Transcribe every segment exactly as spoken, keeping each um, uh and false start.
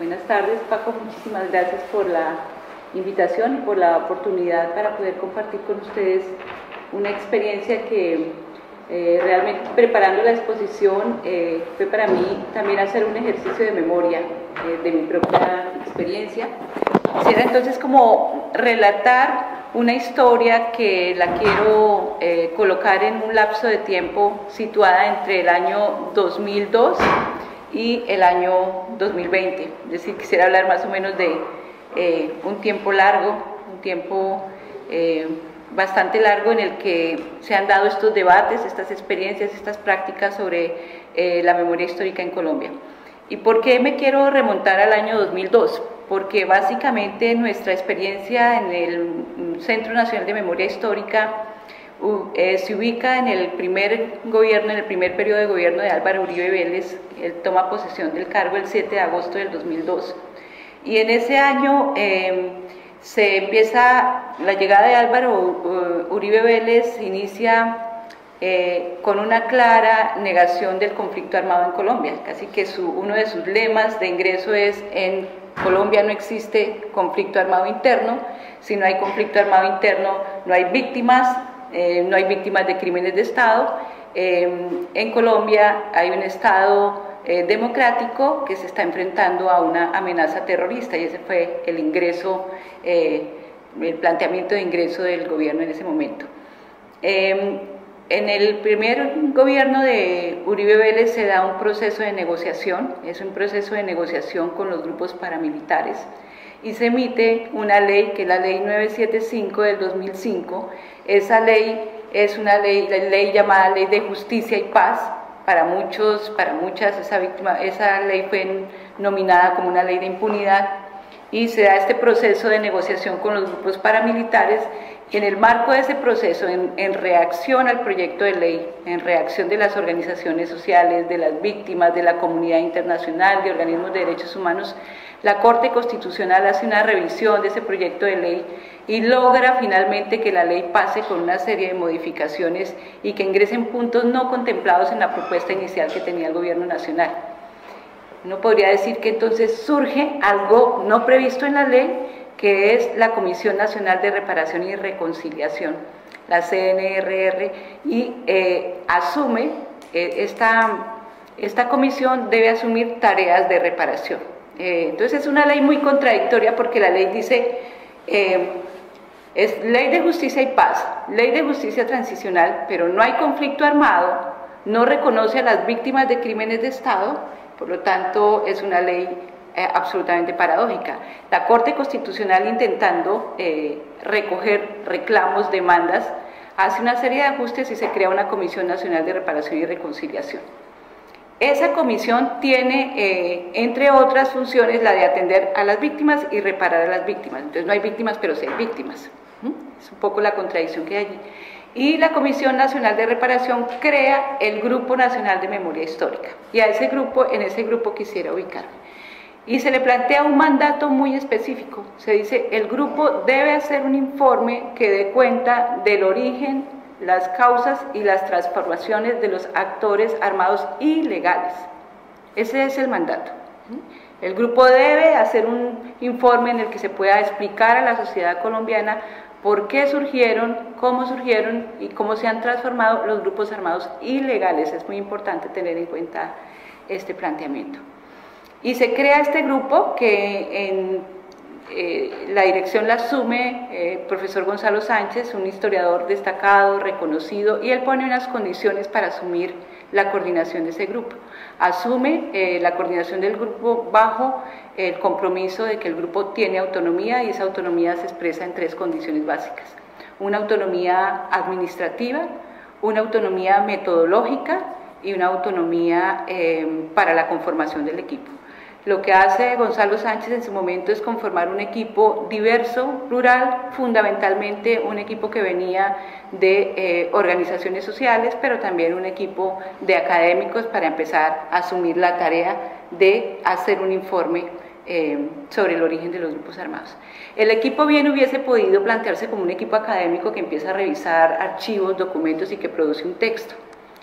Buenas tardes, Paco, muchísimas gracias por la invitación y por la oportunidad para poder compartir con ustedes una experiencia que eh, realmente preparando la exposición eh, fue para mí también hacer un ejercicio de memoria eh, de mi propia experiencia. Quisiera entonces como relatar una historia que la quiero eh, colocar en un lapso de tiempo situada entre el año dos mil dos y el año dos mil veinte, es decir, quisiera hablar más o menos de eh, un tiempo largo, un tiempo eh, bastante largo en el que se han dado estos debates, estas experiencias, estas prácticas sobre eh, la memoria histórica en Colombia. ¿Y por qué me quiero remontar al año dos mil dos? Porque básicamente nuestra experiencia en el Centro Nacional de Memoria Histórica Uh, eh, se ubica en el primer gobierno, en el primer periodo de gobierno de Álvaro Uribe Vélez. Él toma posesión del cargo el siete de agosto del dos mil dos. Y en ese año eh, se empieza, la llegada de Álvaro uh, Uribe Vélez inicia eh, con una clara negación del conflicto armado en Colombia. Casi que su, uno de sus lemas de ingreso es: en Colombia no existe conflicto armado interno, si no hay conflicto armado interno no hay víctimas, Eh, no hay víctimas de crímenes de Estado. Eh, en Colombia hay un Estado eh, democrático que se está enfrentando a una amenaza terrorista, y ese fue el ingreso, eh, el planteamiento de ingreso del gobierno en ese momento. Eh, en el primer gobierno de Uribe Vélez se da un proceso de negociación, es un proceso de negociación con los grupos paramilitares, y se emite una ley que es la ley novecientos setenta y cinco del dos mil cinco. Esa ley es una ley, la ley llamada Ley de Justicia y Paz. Para muchos, para muchas, esa, víctima, esa ley fue nominada como una ley de impunidad, y se da este proceso de negociación con los grupos paramilitares, y en el marco de ese proceso, en, en reacción al proyecto de ley, en reacción de las organizaciones sociales, de las víctimas, de la comunidad internacional, de organismos de derechos humanos, la Corte Constitucional hace una revisión de ese proyecto de ley y logra finalmente que la ley pase con una serie de modificaciones y que ingresen puntos no contemplados en la propuesta inicial que tenía el Gobierno Nacional. Uno podría decir que entonces surge algo no previsto en la ley, que es la Comisión Nacional de Reparación y Reconciliación, la C N R R, y eh, asume, eh, esta, esta comisión debe asumir tareas de reparación. Eh, entonces es una ley muy contradictoria, porque la ley dice, eh, es ley de justicia y paz, ley de justicia transicional, pero no hay conflicto armado, no reconoce a las víctimas de crímenes de Estado, por lo tanto es una ley eh, absolutamente paradójica. La Corte Constitucional, intentando eh, recoger reclamos, demandas, hace una serie de ajustes y se crea una Comisión Nacional de Reparación y Reconciliación. Esa comisión tiene, eh, entre otras funciones, la de atender a las víctimas y reparar a las víctimas. Entonces no hay víctimas, pero sí hay víctimas. ¿Mm? Es un poco la contradicción que hay allí. Y la Comisión Nacional de Reparación crea el Grupo Nacional de Memoria Histórica. Y a ese grupo, en ese grupo quisiera ubicarme. Y se le plantea un mandato muy específico. Se dice, el grupo debe hacer un informe que dé cuenta del origen, las causas y las transformaciones de los actores armados ilegales. Ese es el mandato. El grupo debe hacer un informe en el que se pueda explicar a la sociedad colombiana por qué surgieron, cómo surgieron y cómo se han transformado los grupos armados ilegales. Es muy importante tener en cuenta este planteamiento. Y se crea este grupo que en Eh, la dirección la asume el eh, profesor Gonzalo Sánchez, un historiador destacado, reconocido, y él pone unas condiciones para asumir la coordinación de ese grupo. Asume eh, la coordinación del grupo bajo el compromiso de que el grupo tiene autonomía, y esa autonomía se expresa en tres condiciones básicas: una autonomía administrativa, una autonomía metodológica y una autonomía eh, para la conformación del equipo. Lo que hace Gonzalo Sánchez en su momento es conformar un equipo diverso, plural, fundamentalmente un equipo que venía de eh, organizaciones sociales, pero también un equipo de académicos, para empezar a asumir la tarea de hacer un informe eh, sobre el origen de los grupos armados. El equipo bien hubiese podido plantearse como un equipo académico que empieza a revisar archivos, documentos y que produce un texto.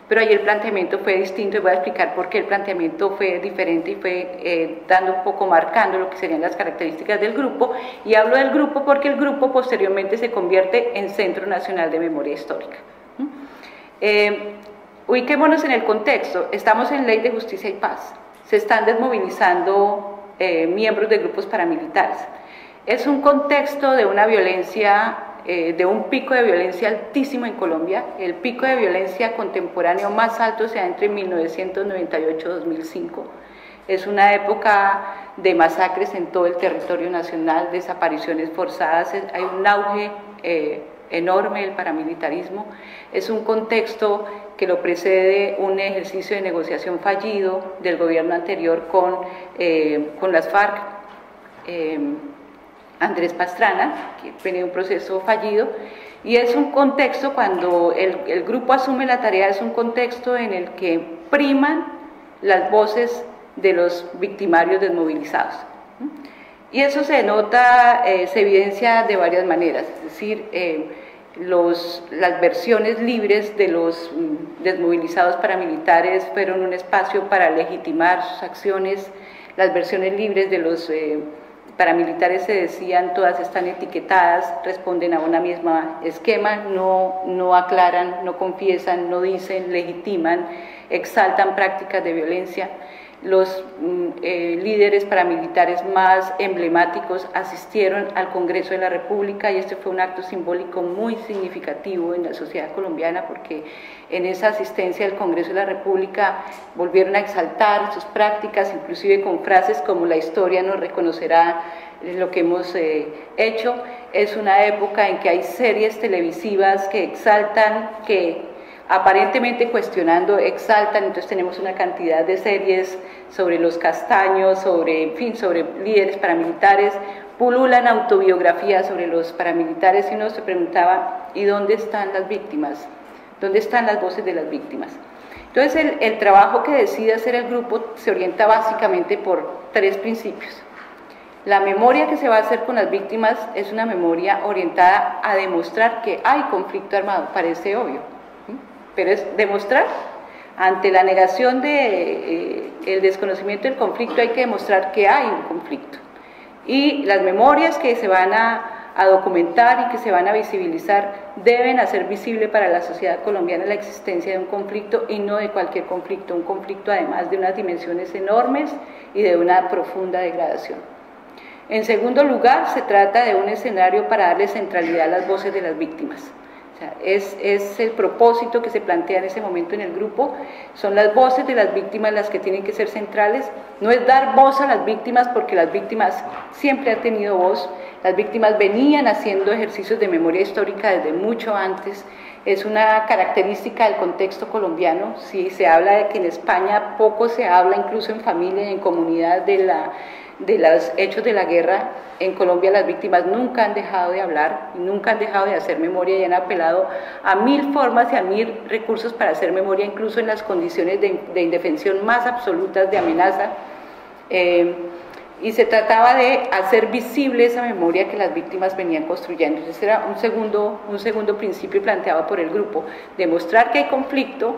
pero ahí el planteamiento fue distinto y voy a explicar por qué el planteamiento fue diferente y fue eh, dando un poco, marcando lo que serían las características del grupo, y hablo del grupo porque el grupo posteriormente se convierte en Centro Nacional de Memoria Histórica. ¿Mm? Eh, ubiquémonos en el contexto, estamos en Ley de Justicia y Paz, se están desmovilizando eh, miembros de grupos paramilitares, es un contexto de una violencia, eh, de un pico de violencia altísimo en Colombia. El pico de violencia contemporáneo más alto se da entre mil novecientos noventa y ocho y dos mil cinco. Es una época de masacres en todo el territorio nacional, desapariciones forzadas, hay un auge eh, enorme del paramilitarismo. Es un contexto que lo precede un ejercicio de negociación fallido del gobierno anterior con, eh, con las FARC, eh, Andrés Pastrana, que tenía un proceso fallido, y es un contexto, cuando el, el grupo asume la tarea, es un contexto en el que priman las voces de los victimarios desmovilizados. Y eso se nota, eh, se evidencia de varias maneras, es decir, eh, los, las versiones libres de los mm, desmovilizados paramilitares fueron un espacio para legitimar sus acciones, las versiones libres de los eh, paramilitares se decían, todas están etiquetadas, responden a una misma esquema, no, no aclaran, no confiesan, no dicen, legitiman, exaltan prácticas de violencia. Los eh, líderes paramilitares más emblemáticos asistieron al Congreso de la República y este fue un acto simbólico muy significativo en la sociedad colombiana, porque en esa asistencia al Congreso de la República volvieron a exaltar sus prácticas, inclusive con frases como "la historia nos reconocerá lo que hemos eh, hecho". Es una época en que hay series televisivas que exaltan, que aparentemente cuestionando, exaltan, entonces tenemos una cantidad de series sobre los castaños, sobre, en fin, sobre líderes paramilitares, pululan autobiografías sobre los paramilitares, y uno se preguntaba, ¿y dónde están las víctimas? ¿Dónde están las voces de las víctimas? Entonces el, el trabajo que decide hacer el grupo se orienta básicamente por tres principios. La memoria que se va a hacer con las víctimas es una memoria orientada a demostrar que hay conflicto armado, parece obvio, pero es demostrar, ante la negación de eh, el desconocimiento del conflicto, hay que demostrar que hay un conflicto. Y las memorias que se van a, a documentar y que se van a visibilizar deben hacer visible para la sociedad colombiana la existencia de un conflicto, y no de cualquier conflicto, un conflicto además de unas dimensiones enormes y de una profunda degradación. En segundo lugar, se trata de un escenario para darle centralidad a las voces de las víctimas. O sea, es, es el propósito que se plantea en ese momento en el grupo, son las voces de las víctimas las que tienen que ser centrales, no es dar voz a las víctimas, porque las víctimas siempre han tenido voz, las víctimas venían haciendo ejercicios de memoria histórica desde mucho antes, es una característica del contexto colombiano. Si se habla de que en España poco se habla, incluso en familia y en comunidad, de la de los hechos de la guerra, en Colombia las víctimas nunca han dejado de hablar, nunca han dejado de hacer memoria y han apelado a mil formas y a mil recursos para hacer memoria, incluso en las condiciones de, de indefensión más absolutas, de amenaza, eh, y se trataba de hacer visible esa memoria que las víctimas venían construyendo. Entonces era un segundo, un segundo principio planteado por el grupo, demostrar que hay conflicto,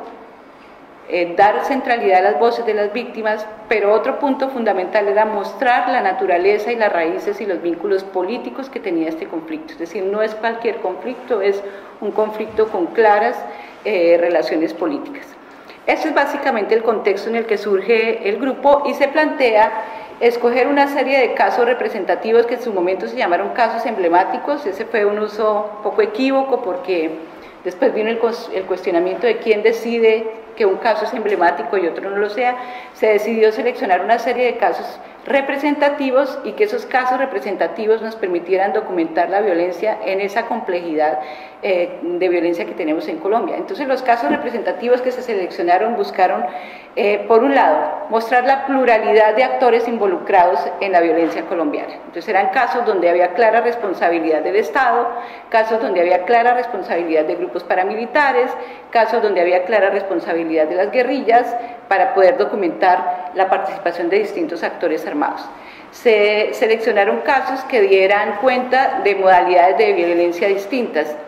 Eh, dar centralidad a las voces de las víctimas, pero otro punto fundamental era mostrar la naturaleza y las raíces y los vínculos políticos que tenía este conflicto, es decir, no es cualquier conflicto, es un conflicto con claras eh, relaciones políticas. Este es básicamente el contexto en el que surge el grupo, y se plantea escoger una serie de casos representativos que en su momento se llamaron casos emblemáticos. Ese fue un uso un poco equívoco, porque después vino el, el cuestionamiento de quién decide que un caso es emblemático y otro no lo sea. Se decidió seleccionar una serie de casos representativos y que esos casos representativos nos permitieran documentar la violencia en esa complejidad eh, de violencia que tenemos en Colombia. Entonces los casos representativos que se seleccionaron buscaron, eh, por un lado, mostrar la pluralidad de actores involucrados en la violencia colombiana. Entonces eran casos donde había clara responsabilidad del Estado, casos donde había clara responsabilidad de grupos paramilitares, casos donde había clara responsabilidad de las guerrillas, para poder documentar la participación de distintos actores armados. Se seleccionaron casos que dieran cuenta de modalidades de violencia distintas.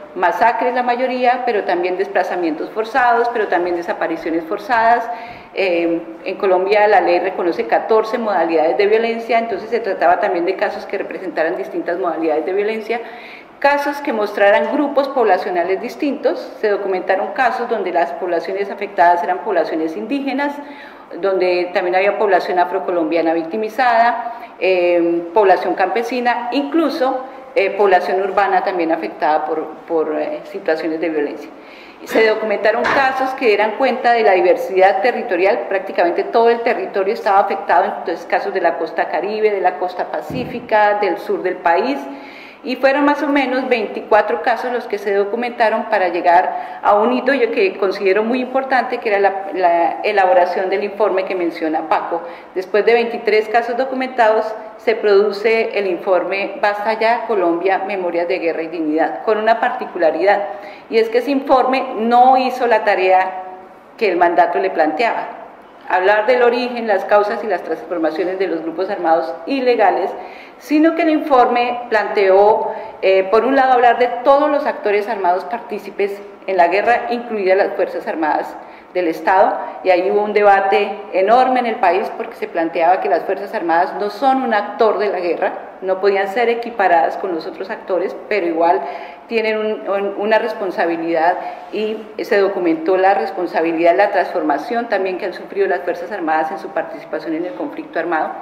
masacres la mayoría, pero también desplazamientos forzados, pero también desapariciones forzadas. Eh, en Colombia la ley reconoce catorce modalidades de violencia, entonces se trataba también de casos que representaran distintas modalidades de violencia, casos que mostraran grupos poblacionales distintos. Se documentaron casos donde las poblaciones afectadas eran poblaciones indígenas, donde también había población afrocolombiana victimizada, eh, población campesina, incluso eh, población urbana también afectada por, por eh, situaciones de violencia. Se documentaron casos que dieran cuenta de la diversidad territorial, prácticamente todo el territorio estaba afectado, entonces casos de la costa caribe, de la costa pacífica, del sur del país, y fueron más o menos veinticuatro casos los que se documentaron para llegar a un hito yo que considero muy importante, que era la, la elaboración del informe que menciona Paco. Después de veintitrés casos documentados, se produce el informe Basta Ya, Colombia, Memorias de Guerra y Dignidad, con una particularidad, y es que ese informe no hizo la tarea que el mandato le planteaba: hablar del origen, las causas y las transformaciones de los grupos armados ilegales, sino que el informe planteó, eh, por un lado, hablar de todos los actores armados partícipes en la guerra, incluidas las Fuerzas Armadas del Estado, y ahí hubo un debate enorme en el país porque se planteaba que las Fuerzas Armadas no son un actor de la guerra, no podían ser equiparadas con los otros actores, pero igual tienen un, un, una responsabilidad, y se documentó la responsabilidad, la transformación también que han sufrido las Fuerzas Armadas en su participación en el conflicto armado.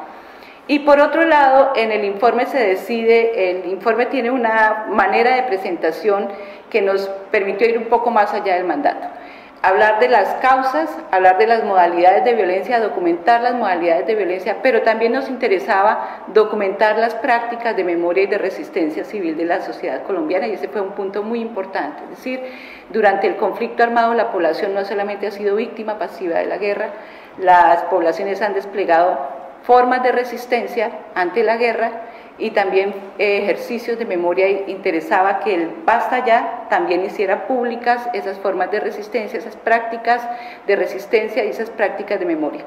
Y por otro lado, en el informe se decide, el informe tiene una manera de presentación que nos permitió ir un poco más allá del mandato. Hablar de las causas, hablar de las modalidades de violencia, documentar las modalidades de violencia, pero también nos interesaba documentar las prácticas de memoria y de resistencia civil de la sociedad colombiana, y ese fue un punto muy importante. Es decir, durante el conflicto armado la población no solamente ha sido víctima pasiva de la guerra, las poblaciones han desplegado formas de resistencia ante la guerra y también eh, ejercicios de memoria. Interesaba que el Basta Ya también hiciera públicas esas formas de resistencia, esas prácticas de resistencia y esas prácticas de memoria.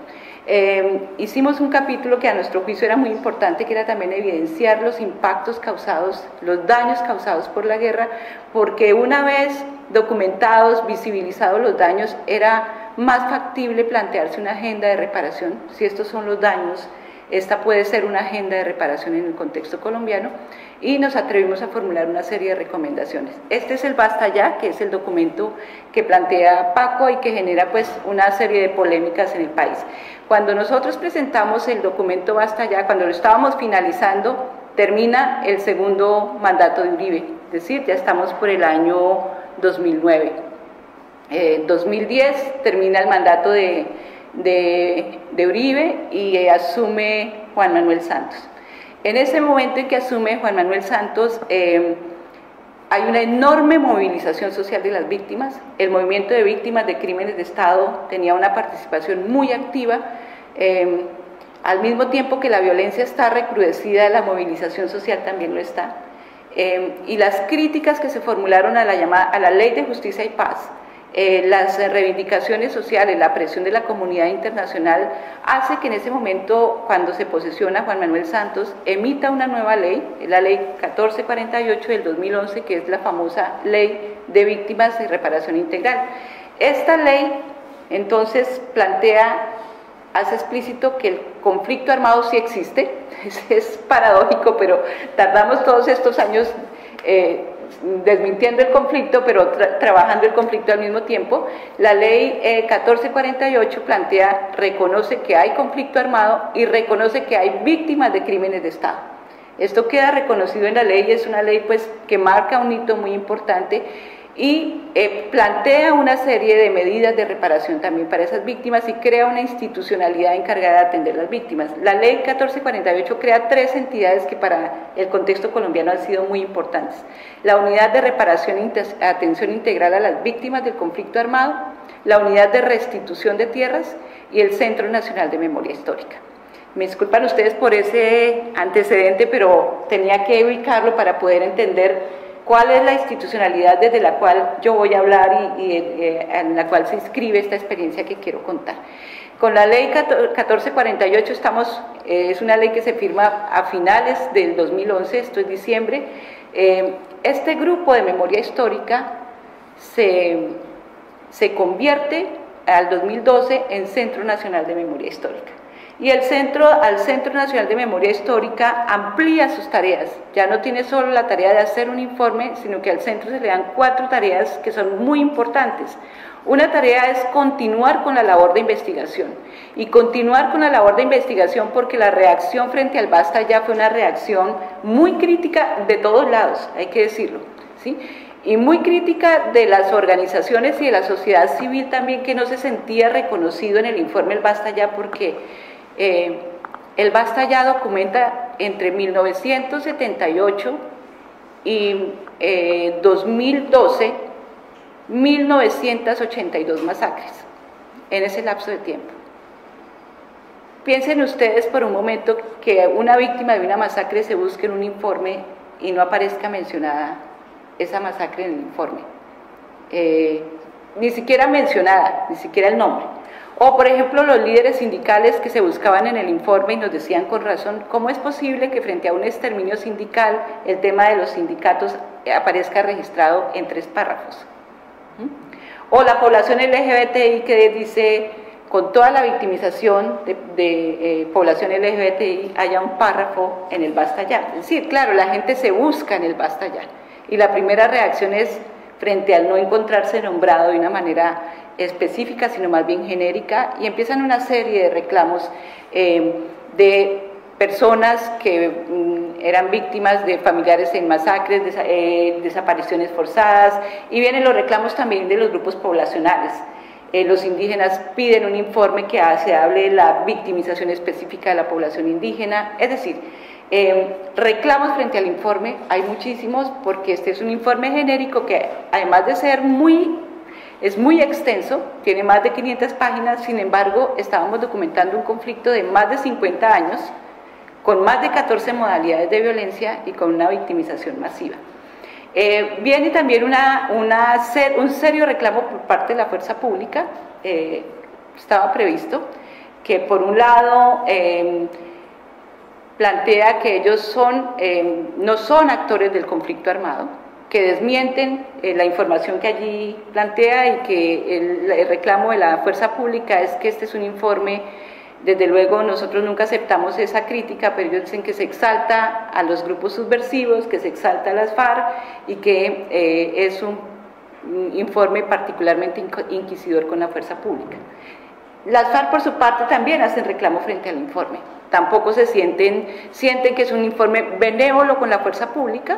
Eh, hicimos un capítulo que a nuestro juicio era muy importante, que era también evidenciar los impactos causados, los daños causados por la guerra, porque una vez documentados, visibilizados los daños, era más factible plantearse una agenda de reparación. Si estos son los daños, esta puede ser una agenda de reparación en el contexto colombiano, y nos atrevimos a formular una serie de recomendaciones. Este es el Basta Ya, que es el documento que plantea Paco y que genera pues una serie de polémicas en el país. Cuando nosotros presentamos el documento Basta Ya, cuando lo estábamos finalizando, termina el segundo mandato de Uribe, es decir, ya estamos por el año dos mil nueve. En eh, dos mil diez termina el mandato de, de, de Uribe y eh, asume Juan Manuel Santos. En ese momento en que asume Juan Manuel Santos, eh, hay una enorme movilización social de las víctimas. El movimiento de víctimas de crímenes de Estado tenía una participación muy activa. Eh, al mismo tiempo que la violencia está recrudecida, la movilización social también lo está. Eh, y las críticas que se formularon a la, llamada, a la Ley de Justicia y Paz, Eh, las reivindicaciones sociales, la presión de la comunidad internacional, hace que en ese momento, cuando se posesiona Juan Manuel Santos, emita una nueva ley, la ley catorce cuarenta y ocho del dos mil once, que es la famosa Ley de Víctimas y Reparación Integral. Esta ley, entonces, plantea, hace explícito que el conflicto armado sí existe. Es, es paradójico, pero tardamos todos estos años eh, desmintiendo el conflicto, pero tra trabajando el conflicto al mismo tiempo. La ley eh, catorce cuarenta y ocho plantea, reconoce que hay conflicto armado y reconoce que hay víctimas de crímenes de Estado. Esto queda reconocido en la ley, y es una ley pues que marca un hito muy importante, y eh, plantea una serie de medidas de reparación también para esas víctimas, y crea una institucionalidad encargada de atender a las víctimas. La ley catorce cuarenta y ocho crea tres entidades que para el contexto colombiano han sido muy importantes: la Unidad de Reparación e Atención Integral a las Víctimas del Conflicto Armado, la Unidad de Restitución de Tierras y el Centro Nacional de Memoria Histórica. Me disculpan ustedes por ese antecedente, pero tenía que ubicarlo para poder entender cuál es la institucionalidad desde la cual yo voy a hablar y, y eh, en la cual se inscribe esta experiencia que quiero contar. Con la ley catorce cuarenta y ocho estamos, eh, es una ley que se firma a finales del dos mil once, esto es diciembre. Eh, este grupo de memoria histórica se, se convierte al dos mil doce en Centro Nacional de Memoria Histórica. Y el centro, al Centro Nacional de Memoria Histórica amplía sus tareas, ya no tiene solo la tarea de hacer un informe, sino que al centro se le dan cuatro tareas que son muy importantes. Una tarea es continuar con la labor de investigación, y continuar con la labor de investigación porque la reacción frente al Basta Ya fue una reacción muy crítica de todos lados, hay que decirlo, ¿sí? Y muy crítica de las organizaciones y de la sociedad civil también, que no se sentía reconocido en el informe El Basta Ya, porque eh, el Basta Ya documenta entre mil novecientos setenta y ocho y eh, dos mil doce mil novecientas ochenta y dos masacres en ese lapso de tiempo. Piensen ustedes por un momento que una víctima de una masacre se busque en un informe y no aparezca mencionada esa masacre en el informe, eh, ni siquiera mencionada, ni siquiera el nombre. O por ejemplo los líderes sindicales que se buscaban en el informe y nos decían con razón, ¿cómo es posible que frente a un exterminio sindical el tema de los sindicatos aparezca registrado en tres párrafos? O la población L G B T I que dice, con toda la victimización de, de eh, población L G B T I, haya un párrafo en el Basta Ya. Es decir, claro, la gente se busca en el Basta Ya, y la primera reacción es frente al no encontrarse nombrado de una manera específica, sino más bien genérica, y empiezan una serie de reclamos eh, de personas que mm, eran víctimas de familiares en masacres, des eh, desapariciones forzadas, y vienen los reclamos también de los grupos poblacionales. Eh, los indígenas piden un informe que se hable de la victimización específica de la población indígena, es decir, eh, reclamos frente al informe hay muchísimos, porque este es un informe genérico que, además de ser muy, es muy extenso, tiene más de quinientas páginas, sin embargo, estábamos documentando un conflicto de más de cincuenta años, con más de catorce modalidades de violencia y con una victimización masiva. Eh, viene también una, una ser, un serio reclamo por parte de la fuerza pública, eh, estaba previsto, que por un lado eh, plantea que ellos son, eh, no son actores del conflicto armado, que desmienten eh, la información que allí plantea, y que el, el reclamo de la fuerza pública es que este es un informe. Desde luego nosotros nunca aceptamos esa crítica, pero ellos dicen que se exalta a los grupos subversivos, que se exalta a las FARC, y que eh, es un, un informe particularmente inquisidor con la fuerza pública. Las FARC por su parte también hacen reclamo frente al informe, tampoco se sienten, sienten que es un informe benévolo con la fuerza pública.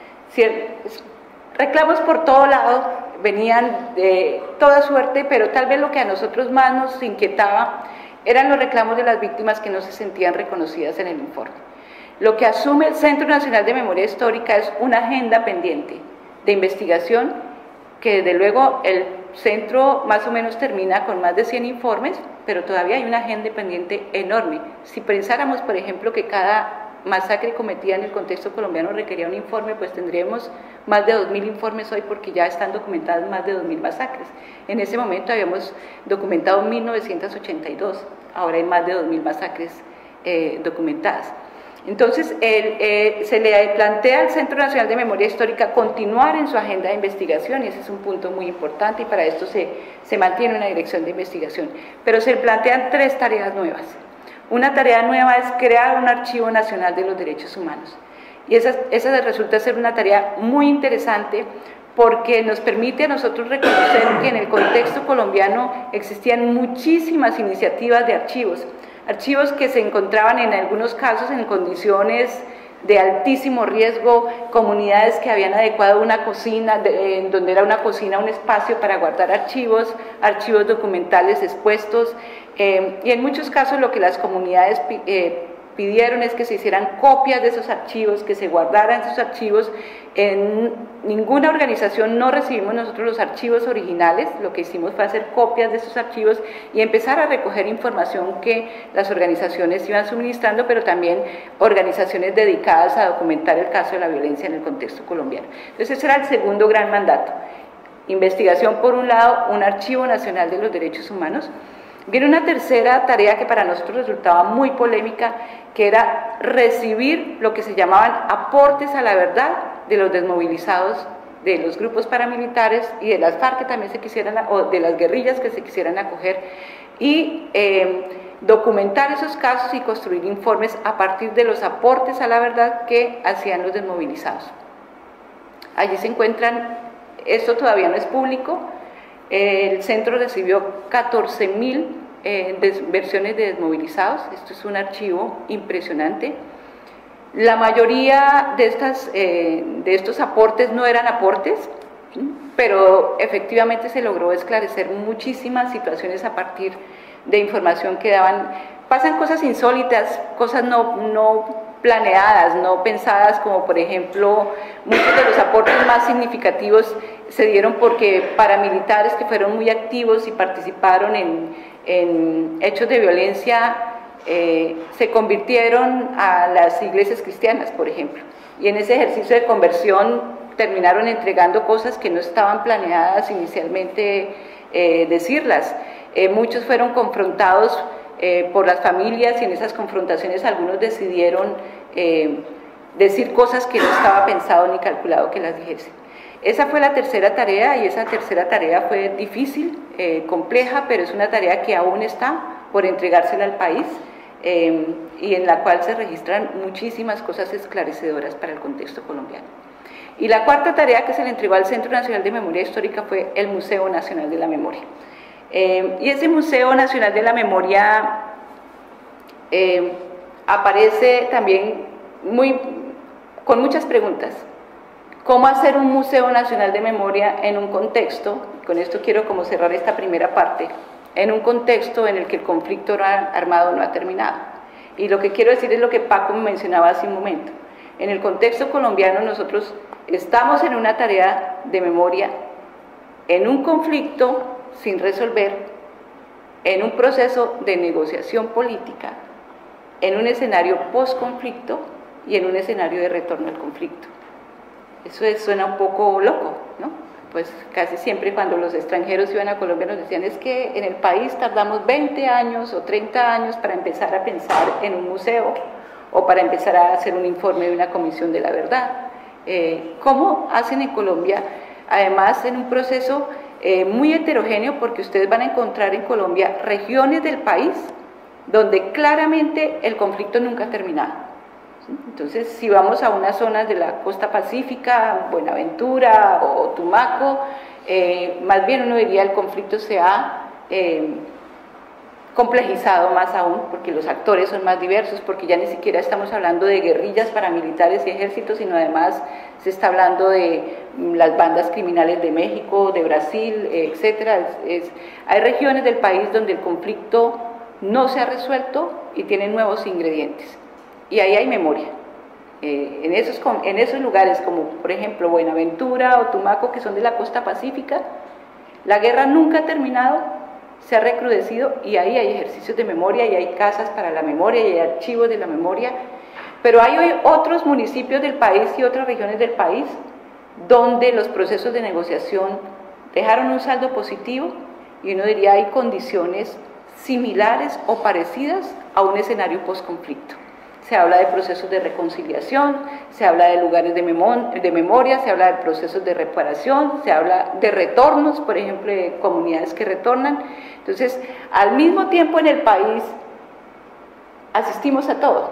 Reclamos por todo lado, venían de toda suerte, pero tal vez lo que a nosotros más nos inquietaba eran los reclamos de las víctimas que no se sentían reconocidas en el informe. Lo que asume el Centro Nacional de Memoria Histórica es una agenda pendiente de investigación, que desde luego el centro más o menos termina con más de cien informes, pero todavía hay una agenda pendiente enorme. Si pensáramos, por ejemplo, que cada masacre cometida en el contexto colombiano requería un informe, pues tendríamos más de dos mil informes hoy, porque ya están documentadas más de dos mil masacres. En ese momento habíamos documentado mil novecientas ochenta y dos, ahora hay más de dos mil masacres eh, documentadas. Entonces, el, eh, se le plantea al Centro Nacional de Memoria Histórica continuar en su agenda de investigación, y ese es un punto muy importante, y para esto se, se mantiene una dirección de investigación. Pero se plantean tres tareas nuevas. Una tarea nueva es crear un Archivo Nacional de los Derechos Humanos, y esa, esa resulta ser una tarea muy interesante, porque nos permite a nosotros reconocer que en el contexto colombiano existían muchísimas iniciativas de archivos, archivos que se encontraban en algunos casos en condiciones de altísimo riesgo, comunidades que habían adecuado una cocina, de, en donde era una cocina un espacio para guardar archivos, archivos documentales expuestos, eh, y en muchos casos lo que las comunidades eh, pidieron es que se hicieran copias de esos archivos, que se guardaran esos archivos. En ninguna organización no recibimos nosotros los archivos originales, lo que hicimos fue hacer copias de esos archivos y empezar a recoger información que las organizaciones iban suministrando, pero también organizaciones dedicadas a documentar el caso de la violencia en el contexto colombiano. Entonces ese era el segundo gran mandato: investigación por un lado, un Archivo Nacional de los Derechos Humanos. Viene una tercera tarea que para nosotros resultaba muy polémica, que era recibir lo que se llamaban aportes a la verdad de los desmovilizados, de los grupos paramilitares y de las FARC que también se quisieran, o de las guerrillas que se quisieran acoger, y eh, documentar esos casos y construir informes a partir de los aportes a la verdad que hacían los desmovilizados. Allí se encuentran, esto todavía no es público, el centro recibió catorce mil eh, versiones de desmovilizados, esto es un archivo impresionante. La mayoría de, estas, eh, de estos aportes no eran aportes, ¿sí? Pero efectivamente se logró esclarecer muchísimas situaciones a partir de información que daban. Pasan cosas insólitas, cosas no, no planeadas, no pensadas, como por ejemplo, muchos de los aportes más significativos se dieron porque paramilitares que fueron muy activos y participaron en, en hechos de violencia eh, se convirtieron a las iglesias cristianas, por ejemplo, y en ese ejercicio de conversión terminaron entregando cosas que no estaban planeadas inicialmente eh, decirlas. Eh, muchos fueron confrontados eh, por las familias y en esas confrontaciones algunos decidieron eh, decir cosas que no estaba pensado ni calculado que las dijesen. Esa fue la tercera tarea y esa tercera tarea fue difícil, eh, compleja, pero es una tarea que aún está por entregársela al país eh, y en la cual se registran muchísimas cosas esclarecedoras para el contexto colombiano. Y la cuarta tarea que se le entregó al Centro Nacional de Memoria Histórica fue el Museo Nacional de la Memoria. Eh, y ese Museo Nacional de la Memoria eh, aparece también muy, con muchas preguntas. ¿Cómo hacer un Museo Nacional de Memoria en un contexto, con esto quiero como cerrar esta primera parte, en un contexto en el que el conflicto armado no ha terminado? Y lo que quiero decir es lo que Paco me mencionaba hace un momento. En el contexto colombiano nosotros estamos en una tarea de memoria, en un conflicto sin resolver, en un proceso de negociación política, en un escenario post-conflicto y en un escenario de retorno al conflicto. Eso es, suena un poco loco, ¿no? Pues casi siempre cuando los extranjeros iban a Colombia nos decían es que en el país tardamos veinte años o treinta años para empezar a pensar en un museo o para empezar a hacer un informe de una comisión de la verdad. Eh, ¿Cómo hacen en Colombia? Además, en un proceso eh, muy heterogéneo, porque ustedes van a encontrar en Colombia regiones del país donde claramente el conflicto nunca ha terminado. ¿Sí? Entonces, si vamos a unas zonas de la costa pacífica, Buenaventura o Tumaco, eh, más bien uno diría el conflicto se ha eh, complejizado más aún, porque los actores son más diversos, porque ya ni siquiera estamos hablando de guerrillas paramilitares y ejércitos, sino además se está hablando de las bandas criminales de México, de Brasil, etcétera. Es, es, hay regiones del país donde el conflicto no se ha resuelto y tiene nuevos ingredientes, y ahí hay memoria. Eh, en, esos, en esos lugares, como por ejemplo Buenaventura o Tumaco, que son de la costa pacífica, la guerra nunca ha terminado, se ha recrudecido y ahí hay ejercicios de memoria y hay casas para la memoria y hay archivos de la memoria, pero hay hoy otros municipios del país y otras regiones del país donde los procesos de negociación dejaron un saldo positivo y uno diría hay condiciones similares o parecidas a un escenario post-conflicto. Se habla de procesos de reconciliación, se habla de lugares de, memo de memoria, se habla de procesos de reparación, se habla de retornos, por ejemplo, de comunidades que retornan. Entonces, al mismo tiempo en el país asistimos a todo.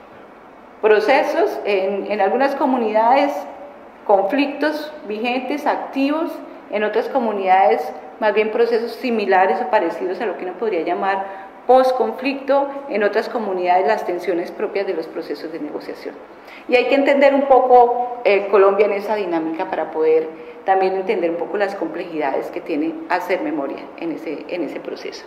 Procesos en, en algunas comunidades, conflictos vigentes, activos, en otras comunidades más bien procesos similares o parecidos a lo que uno podría llamar post-conflicto, en otras comunidades las tensiones propias de los procesos de negociación. Y hay que entender un poco eh, Colombia en esa dinámica para poder también entender un poco las complejidades que tiene hacer memoria en ese, en ese proceso.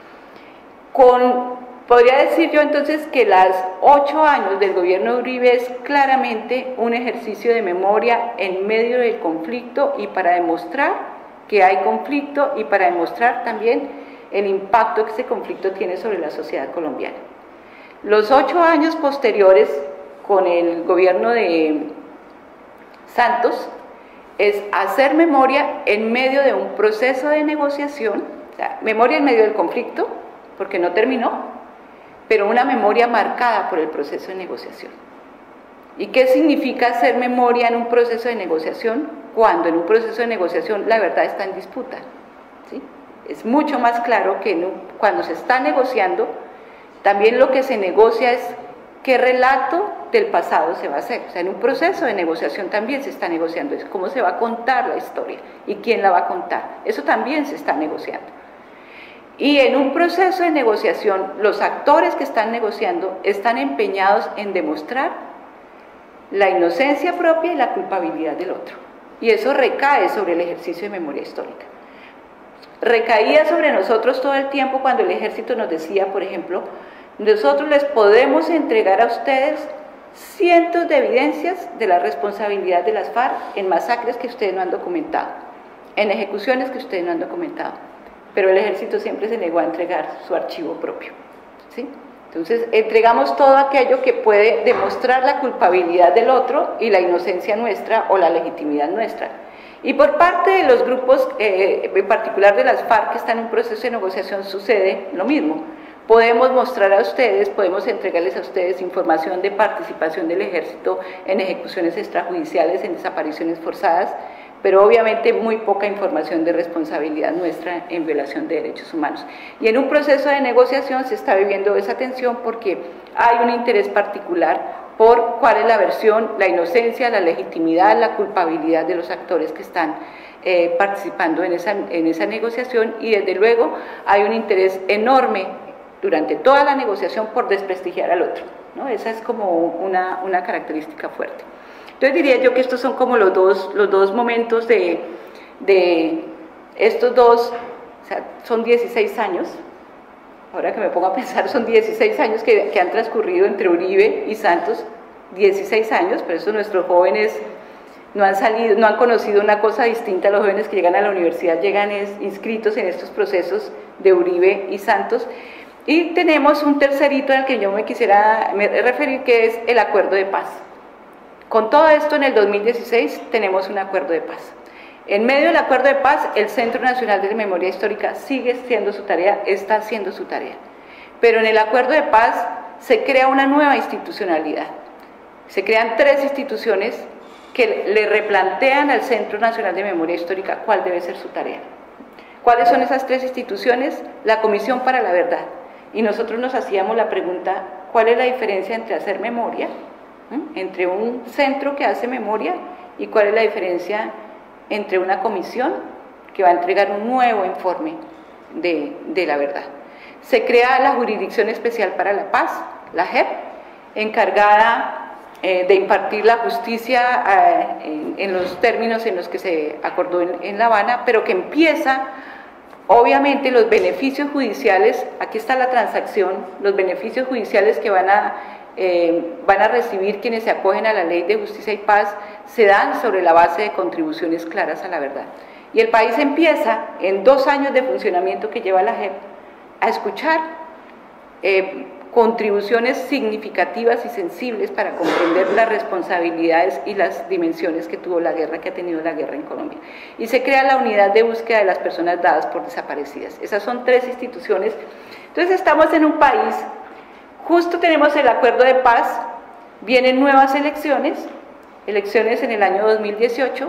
Con, podría decir yo entonces que los ocho años del gobierno de Uribe es claramente un ejercicio de memoria en medio del conflicto y para demostrar que hay conflicto y para demostrar también el impacto que ese conflicto tiene sobre la sociedad colombiana. Los ocho años posteriores, con el gobierno de Santos, es hacer memoria en medio de un proceso de negociación, o sea, memoria en medio del conflicto, porque no terminó, pero una memoria marcada por el proceso de negociación. ¿Y qué significa hacer memoria en un proceso de negociación? Cuando en un proceso de negociación la verdad está en disputa, ¿sí? Es mucho más claro que no, cuando se está negociando, también lo que se negocia es qué relato del pasado se va a hacer. O sea, en un proceso de negociación también se está negociando eso, cómo se va a contar la historia y quién la va a contar. Eso también se está negociando. Y en un proceso de negociación, los actores que están negociando están empeñados en demostrar la inocencia propia y la culpabilidad del otro. Y eso recae sobre el ejercicio de memoria histórica. Recaía sobre nosotros todo el tiempo cuando el ejército nos decía, por ejemplo, nosotros les podemos entregar a ustedes cientos de evidencias de la responsabilidad de las FARC en masacres que ustedes no han documentado, en ejecuciones que ustedes no han documentado, pero el ejército siempre se negó a entregar su archivo propio, ¿sí? Entonces, entregamos todo aquello que puede demostrar la culpabilidad del otro y la inocencia nuestra o la legitimidad nuestra. Y por parte de los grupos, eh, en particular de las FARC que están en un proceso de negociación, sucede lo mismo. Podemos mostrar a ustedes, podemos entregarles a ustedes información de participación del ejército en ejecuciones extrajudiciales, en desapariciones forzadas, pero obviamente muy poca información de responsabilidad nuestra en violación de derechos humanos. Y en un proceso de negociación se está viviendo esa tensión porque hay un interés particular por cuál es la versión, la inocencia, la legitimidad, la culpabilidad de los actores que están eh, participando en esa, en esa negociación, y desde luego hay un interés enorme durante toda la negociación por desprestigiar al otro, ¿no? Esa es como una, una característica fuerte. Entonces diría yo que estos son como los dos, los dos momentos de, de estos dos, o sea, son dieciséis años, ahora que me pongo a pensar, son dieciséis años que, que han transcurrido entre Uribe y Santos, dieciséis años, pero eso nuestros jóvenes no han salido, no han conocido una cosa distinta. Los jóvenes que llegan a la universidad llegan es, inscritos en estos procesos de Uribe y Santos. Y tenemos un tercer hito al que yo me quisiera referir, que es el acuerdo de paz. Con todo esto, en el dos mil dieciséis tenemos un acuerdo de paz. En medio del acuerdo de paz, el Centro Nacional de Memoria Histórica sigue siendo su tarea, está haciendo su tarea. Pero en el acuerdo de paz se crea una nueva institucionalidad. Se crean tres instituciones que le replantean al Centro Nacional de Memoria Histórica cuál debe ser su tarea. ¿Cuáles son esas tres instituciones? La Comisión para la Verdad. Y nosotros nos hacíamos la pregunta, ¿cuál es la diferencia entre hacer memoria, ¿Mm? entre un centro que hace memoria, y cuál es la diferencia entre una comisión que va a entregar un nuevo informe de, de la verdad? Se crea la Jurisdicción Especial para la Paz, la J E P, encargada eh, de impartir la justicia eh, en, en los términos en los que se acordó en, en La Habana, pero que empieza, obviamente, los beneficios judiciales, aquí está la transacción, los beneficios judiciales que van a Eh, van a recibir quienes se acogen a la Ley de Justicia y Paz, se dan sobre la base de contribuciones claras a la verdad. Y el país empieza, en dos años de funcionamiento que lleva la J E P, a escuchar eh, contribuciones significativas y sensibles para comprender las responsabilidades y las dimensiones que tuvo la guerra, que ha tenido la guerra en Colombia. Y se crea la Unidad de Búsqueda de las Personas Dadas por Desaparecidas. Esas son tres instituciones. Entonces estamos en un país. Justo tenemos el acuerdo de paz, vienen nuevas elecciones, elecciones en el año dos mil dieciocho,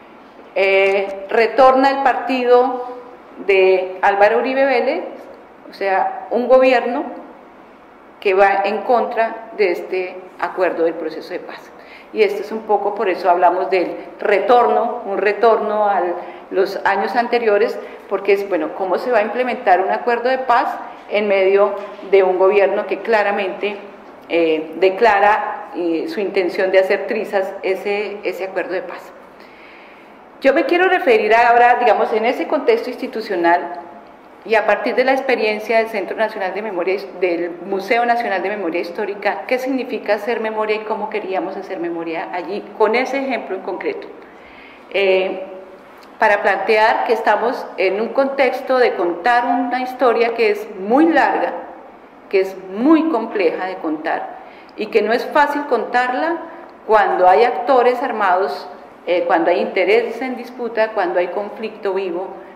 eh, retorna el partido de Álvaro Uribe Vélez, o sea, un gobierno que va en contra de este acuerdo del proceso de paz. Y esto es un poco, por eso hablamos del retorno, un retorno a los años anteriores, porque es, bueno, ¿cómo se va a implementar un acuerdo de paz en medio de un gobierno que claramente eh, declara eh, su intención de hacer trizas ese, ese acuerdo de paz? Yo me quiero referir ahora, digamos, en ese contexto institucional y a partir de la experiencia del Centro Nacional de Memoria, del Museo Nacional de Memoria Histórica, qué significa hacer memoria y cómo queríamos hacer memoria allí, con ese ejemplo en concreto. Eh, para plantear que estamos en un contexto de contar una historia que es muy larga, que es muy compleja de contar y que no es fácil contarla cuando hay actores armados, eh, cuando hay intereses en disputa, cuando hay conflicto vivo,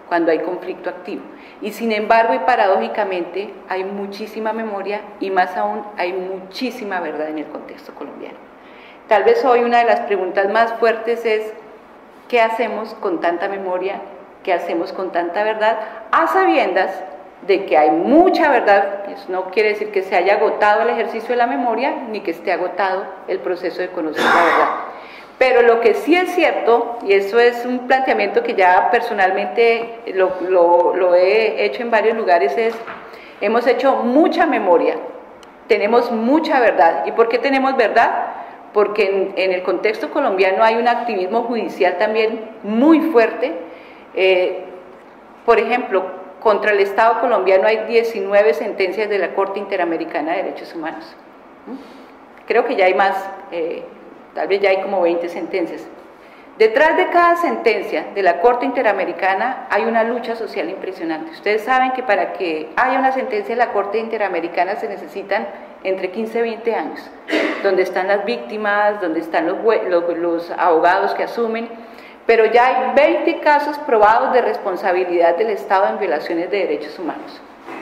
cuando hay conflicto activo. Y sin embargo y paradójicamente hay muchísima memoria y más aún hay muchísima verdad en el contexto colombiano. Tal vez hoy una de las preguntas más fuertes es ¿qué hacemos con tanta memoria? ¿Qué hacemos con tanta verdad? A sabiendas de que hay mucha verdad. Eso no quiere decir que se haya agotado el ejercicio de la memoria ni que esté agotado el proceso de conocer la verdad. Pero lo que sí es cierto, y eso es un planteamiento que ya personalmente lo, lo, lo he hecho en varios lugares, es, hemos hecho mucha memoria, tenemos mucha verdad. ¿Y por qué tenemos verdad? Porque en, en el contexto colombiano hay un activismo judicial también muy fuerte. Eh, por ejemplo, contra el Estado colombiano hay diecinueve sentencias de la Corte Interamericana de Derechos Humanos. Creo que ya hay más, eh, tal vez ya hay como veinte sentencias. Detrás de cada sentencia de la Corte Interamericana hay una lucha social impresionante. Ustedes saben que para que haya una sentencia de la Corte Interamericana se necesitan entre quince y veinte años, donde están las víctimas, donde están los, los, los abogados que asumen, pero ya hay veinte casos probados de responsabilidad del Estado en violaciones de derechos humanos.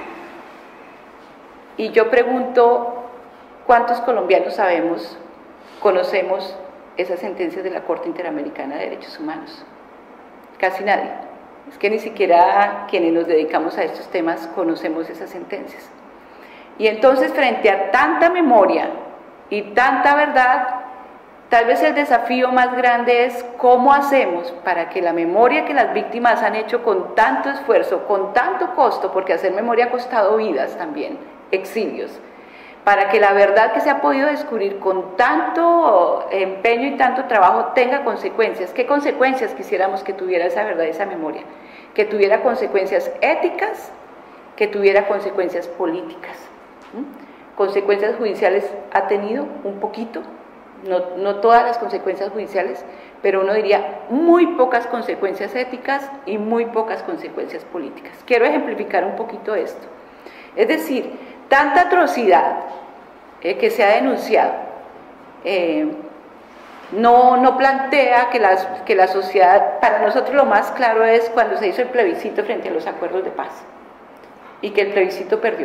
Y yo pregunto, ¿cuántos colombianos sabemos, conocemos esas sentencias de la Corte Interamericana de Derechos Humanos? Casi nadie. Es que ni siquiera quienes nos dedicamos a estos temas conocemos esas sentencias. Y entonces, frente a tanta memoria y tanta verdad, tal vez el desafío más grande es cómo hacemos para que la memoria que las víctimas han hecho con tanto esfuerzo, con tanto costo, porque hacer memoria ha costado vidas también, exilios, para que la verdad que se ha podido descubrir con tanto empeño y tanto trabajo tenga consecuencias. ¿Qué consecuencias quisiéramos que tuviera esa verdad, esa memoria? Que tuviera consecuencias éticas, que tuviera consecuencias políticas. ¿Mm? Consecuencias judiciales ha tenido un poquito, no, no todas las consecuencias judiciales, pero uno diría muy pocas consecuencias éticas y muy pocas consecuencias políticas. Quiero ejemplificar un poquito esto. Es decir, tanta atrocidad eh, que se ha denunciado eh, no, no plantea que, las, que la sociedad, para nosotros lo más claro es cuando se hizo el plebiscito frente a los acuerdos de paz y que el plebiscito perdió.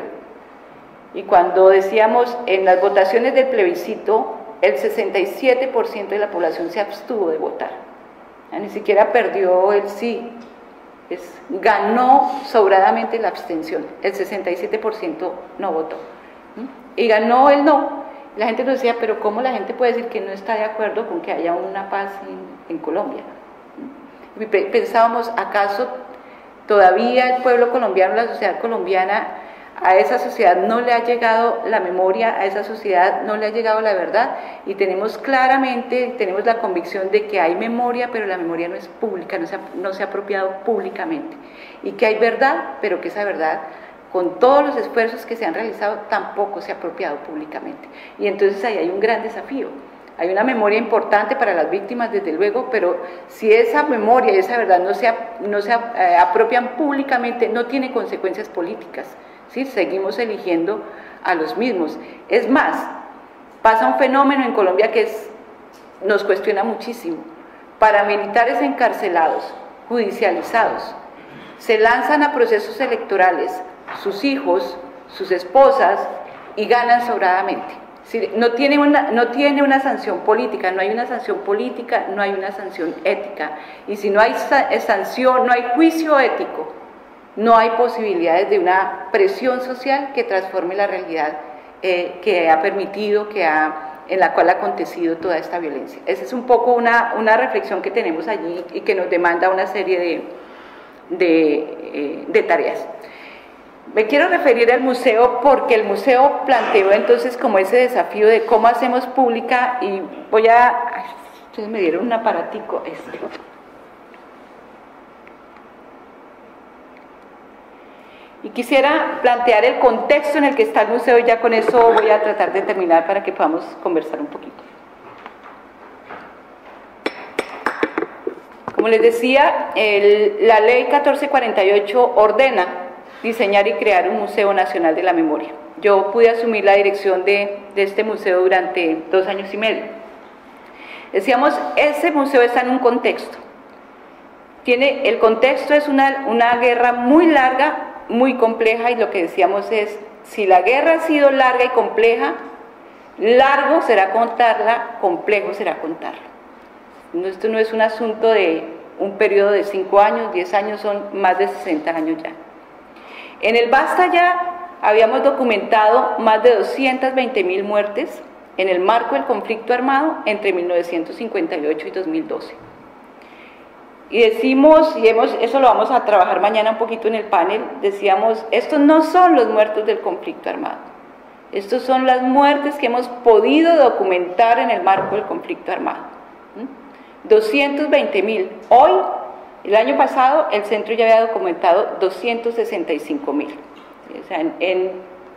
Y cuando decíamos en las votaciones del plebiscito, el sesenta y siete por ciento de la población se abstuvo de votar, ya, ni siquiera perdió el sí. Es, ganó sobradamente la abstención, el sesenta y siete por ciento no votó, ¿sí? Y ganó el no. La gente nos decía, pero ¿cómo la gente puede decir que no está de acuerdo con que haya una paz en, en Colombia? ¿Sí? Y pensábamos, ¿acaso todavía el pueblo colombiano, la sociedad colombiana, a esa sociedad no le ha llegado la memoria, a esa sociedad no le ha llegado la verdad? Y tenemos claramente, tenemos la convicción de que hay memoria, pero la memoria no es pública, no se ha, no se ha apropiado públicamente. Y que hay verdad, pero que esa verdad, con todos los esfuerzos que se han realizado, tampoco se ha apropiado públicamente. Y entonces ahí hay un gran desafío. Hay una memoria importante para las víctimas, desde luego, pero si esa memoria y esa verdad no se, no se eh, apropian públicamente, no tiene consecuencias políticas. ¿Sí? Seguimos eligiendo a los mismos. Es más, pasa un fenómeno en Colombia que es, nos cuestiona muchísimo. Paramilitares encarcelados, judicializados, se lanzan a procesos electorales, sus hijos, sus esposas, y ganan sobradamente. ¿Sí? No tiene una, no tiene una sanción política, no hay una sanción política, no hay una sanción ética. Y si no hay sanción, no hay juicio ético, no hay posibilidades de una presión social que transforme la realidad eh, que ha permitido, que ha, en la cual ha acontecido toda esta violencia. Esa es un poco una, una reflexión que tenemos allí y que nos demanda una serie de, de, eh, de tareas. Me quiero referir al museo porque el museo planteó entonces como ese desafío de cómo hacemos pública, y voy a... Ay, ustedes me dieron un aparatico, este. Y quisiera plantear el contexto en el que está el museo, y ya con eso voy a tratar de terminar para que podamos conversar un poquito. Como les decía, el, la ley catorce cuarenta y ocho ordena diseñar y crear un Museo Nacional de la Memoria. Yo pude asumir la dirección de, de este museo durante dos años y medio. Decíamos, ese museo está en un contexto. tiene, el contexto es una, una guerra muy larga, muy compleja, y lo que decíamos es, si la guerra ha sido larga y compleja, largo será contarla, complejo será contarla. No, esto no es un asunto de un periodo de cinco años, diez años, son más de sesenta años ya. En el Basta ya habíamos documentado más de doscientas veinte mil muertes en el marco del conflicto armado entre mil novecientos cincuenta y ocho y dos mil doce. Y decimos, y hemos, eso lo vamos a trabajar mañana un poquito en el panel, decíamos, estos no son los muertos del conflicto armado, estos son las muertes que hemos podido documentar en el marco del conflicto armado. ¿Mm? doscientos veinte mil. Hoy, el año pasado, el centro ya había documentado doscientos sesenta y cinco mil. O sea, en, en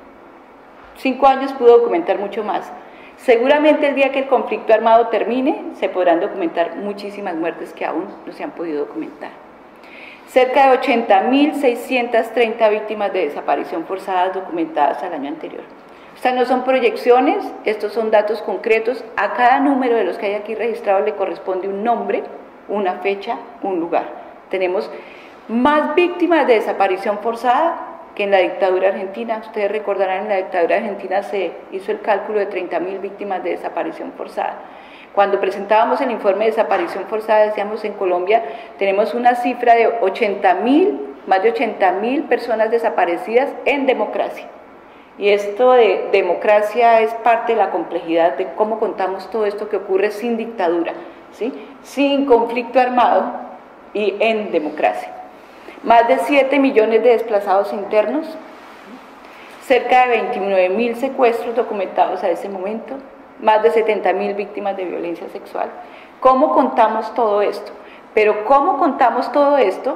cinco años pudo documentar mucho más. Seguramente el día que el conflicto armado termine, se podrán documentar muchísimas muertes que aún no se han podido documentar. Cerca de ochenta mil seiscientas treinta víctimas de desaparición forzada documentadas al año anterior. Estas no son proyecciones, estos son datos concretos. A cada número de los que hay aquí registrados le corresponde un nombre, una fecha, un lugar. Tenemos más víctimas de desaparición forzada que en la dictadura argentina. Ustedes recordarán, en la dictadura argentina se hizo el cálculo de treinta mil víctimas de desaparición forzada. Cuando presentábamos el informe de desaparición forzada, decíamos, en Colombia tenemos una cifra de ochenta mil, más de ochenta mil personas desaparecidas en democracia. Y esto de democracia es parte de la complejidad de cómo contamos todo esto que ocurre sin dictadura, ¿sí? Sin conflicto armado y en democracia. Más de siete millones de desplazados internos, cerca de veintinueve mil secuestros documentados a ese momento, más de setenta mil víctimas de violencia sexual. ¿Cómo contamos todo esto? Pero ¿cómo contamos todo esto?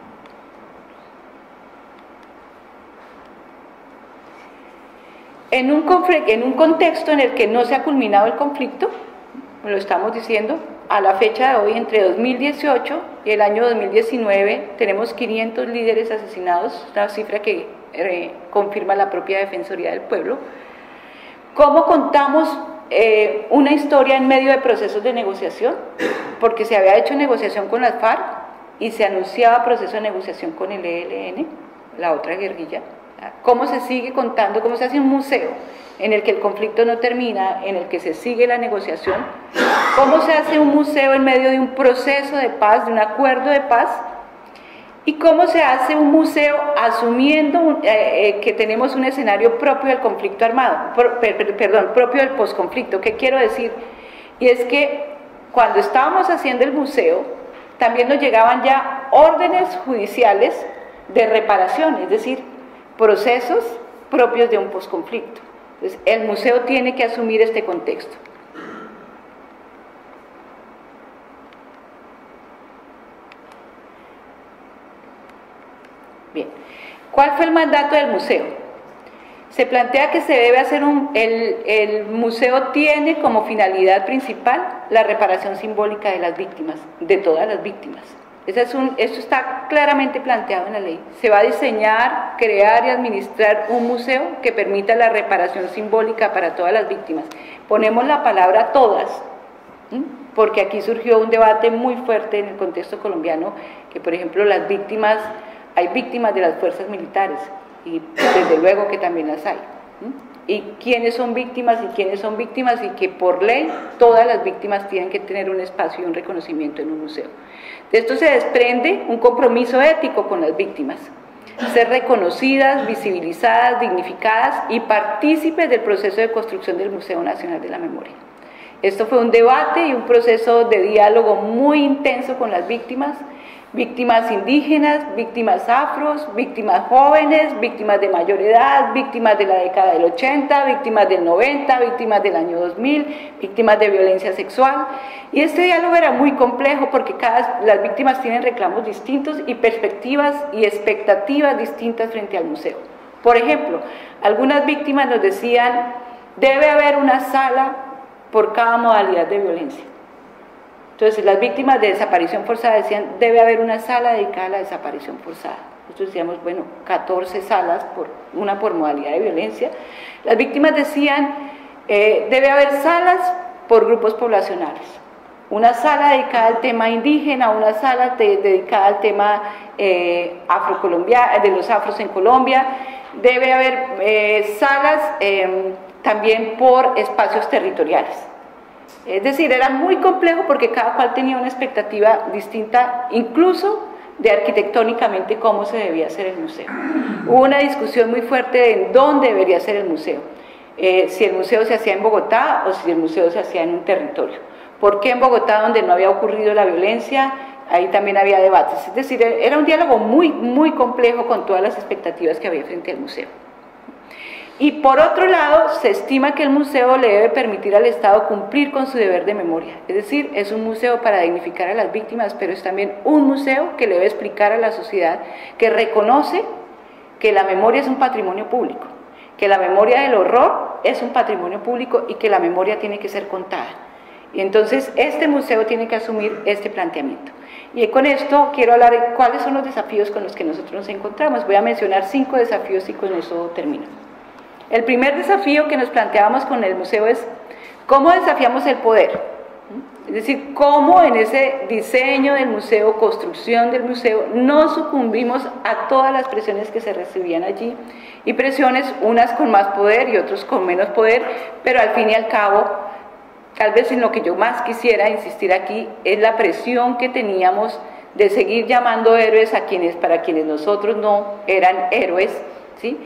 En un, en un contexto en el que no se ha culminado el conflicto, lo estamos diciendo, a la fecha de hoy, entre dos mil dieciocho y el año dos mil diecinueve, tenemos quinientos líderes asesinados, una cifra que eh, confirma la propia Defensoría del Pueblo. ¿Cómo contamos eh, una historia en medio de procesos de negociación? Porque se había hecho negociación con las FARC y se anunciaba proceso de negociación con el E L N, la otra guerrilla. ¿Cómo se sigue contando? ¿Cómo se hace un museo en el que el conflicto no termina, en el que se sigue la negociación? ¿Cómo se hace un museo en medio de un proceso de paz, de un acuerdo de paz? ¿Y cómo se hace un museo asumiendo eh, eh, que tenemos un escenario propio del conflicto armado, Pro, per, perdón, propio del posconflicto? ¿Qué quiero decir? Y es que cuando estábamos haciendo el museo, también nos llegaban ya órdenes judiciales de reparación, es decir, procesos propios de un posconflicto. Entonces, el museo tiene que asumir este contexto. Bien, ¿cuál fue el mandato del museo? Se plantea que se debe hacer un, el, el museo tiene como finalidad principal la reparación simbólica de las víctimas, de todas las víctimas. Ese es un, esto está claramente planteado en la ley. Se va a diseñar, crear y administrar un museo que permita la reparación simbólica para todas las víctimas. Ponemos la palabra todas, ¿sí? Porque aquí surgió un debate muy fuerte en el contexto colombiano, que por ejemplo las víctimas, hay víctimas de las fuerzas militares, y desde luego que también las hay. ¿Sí? Y quiénes son víctimas y quiénes son víctimas, y que por ley todas las víctimas tienen que tener un espacio y un reconocimiento en un museo. De esto se desprende un compromiso ético con las víctimas, ser reconocidas, visibilizadas, dignificadas y partícipes del proceso de construcción del Museo Nacional de la Memoria. Esto fue un debate y un proceso de diálogo muy intenso con las víctimas, víctimas indígenas, víctimas afros, víctimas jóvenes, víctimas de mayor edad, víctimas de la década del ochenta, víctimas del noventa, víctimas del año dos mil, víctimas de violencia sexual. Y este diálogo era muy complejo porque cada, las víctimas tienen reclamos distintos y perspectivas y expectativas distintas frente al museo. Por ejemplo, algunas víctimas nos decían, debe haber una sala por cada modalidad de violencia. Entonces, las víctimas de desaparición forzada decían, debe haber una sala dedicada a la desaparición forzada. Nosotros decíamos, bueno, catorce salas, por, una por modalidad de violencia. Las víctimas decían, eh, debe haber salas por grupos poblacionales. una sala dedicada al tema indígena, una sala de, dedicada al tema eh, afrocolombiano, de los afros en Colombia. Debe haber eh, salas eh, también por espacios territoriales. Es decir, era muy complejo porque cada cual tenía una expectativa distinta, incluso de arquitectónicamente cómo se debía hacer el museo. Hubo una discusión muy fuerte de en dónde debería ser el museo, eh, si el museo se hacía en Bogotá o si el museo se hacía en un territorio. ¿Por qué en Bogotá, donde no había ocurrido la violencia? Ahí también había debates. Es decir, era un diálogo muy, muy complejo con todas las expectativas que había frente al museo. Y por otro lado, se estima que el museo le debe permitir al Estado cumplir con su deber de memoria. Es decir, es un museo para dignificar a las víctimas, pero es también un museo que le debe explicar a la sociedad que reconoce que la memoria es un patrimonio público, que la memoria del horror es un patrimonio público y que la memoria tiene que ser contada. Y entonces este museo tiene que asumir este planteamiento. Y con esto quiero hablar de cuáles son los desafíos con los que nosotros nos encontramos. Voy a mencionar cinco desafíos y con eso termino. El primer desafío que nos planteábamos con el museo es cómo desafiamos el poder, es decir, cómo en ese diseño del museo, construcción del museo, no sucumbimos a todas las presiones que se recibían allí, y presiones unas con más poder y otros con menos poder, pero al fin y al cabo, tal vez en lo que yo más quisiera insistir aquí, es la presión que teníamos de seguir llamando héroes a quienes, para quienes nosotros no eran héroes, ¿sí?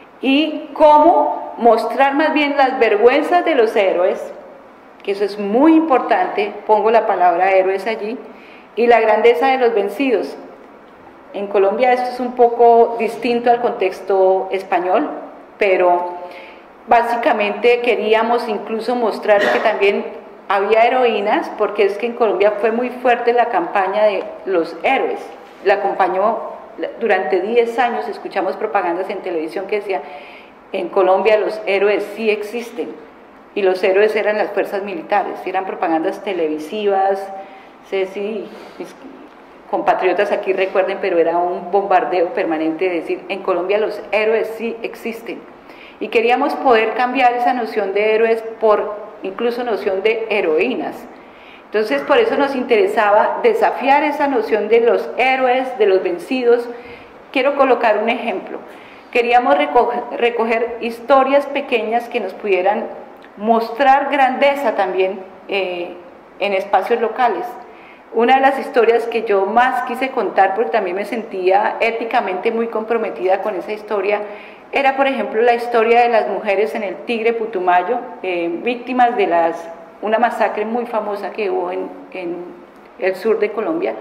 Y cómo mostrar más bien las vergüenzas de los héroes, que eso es muy importante, pongo la palabra héroes allí, y la grandeza de los vencidos. En Colombia esto es un poco distinto al contexto español, pero básicamente queríamos incluso mostrar que también había heroínas, porque es que en Colombia fue muy fuerte la campaña de los héroes, la acompañó. Durante diez años escuchamos propagandas en televisión que decía, en Colombia los héroes sí existen, y los héroes eran las fuerzas militares, eran propagandas televisivas. Ceci, mis compatriotas aquí recuerden, pero era un bombardeo permanente de decir, en Colombia los héroes sí existen, y queríamos poder cambiar esa noción de héroes por incluso noción de heroínas. Entonces, por eso nos interesaba desafiar esa noción de los héroes, de los vencidos. Quiero colocar un ejemplo. Queríamos recoger, recoger historias pequeñas que nos pudieran mostrar grandeza también eh, en espacios locales. Una de las historias que yo más quise contar, porque también me sentía éticamente muy comprometida con esa historia, era, por ejemplo, la historia de las mujeres en el Tigre Putumayo, eh, víctimas de las... una masacre muy famosa que hubo en, en el sur de Colombia.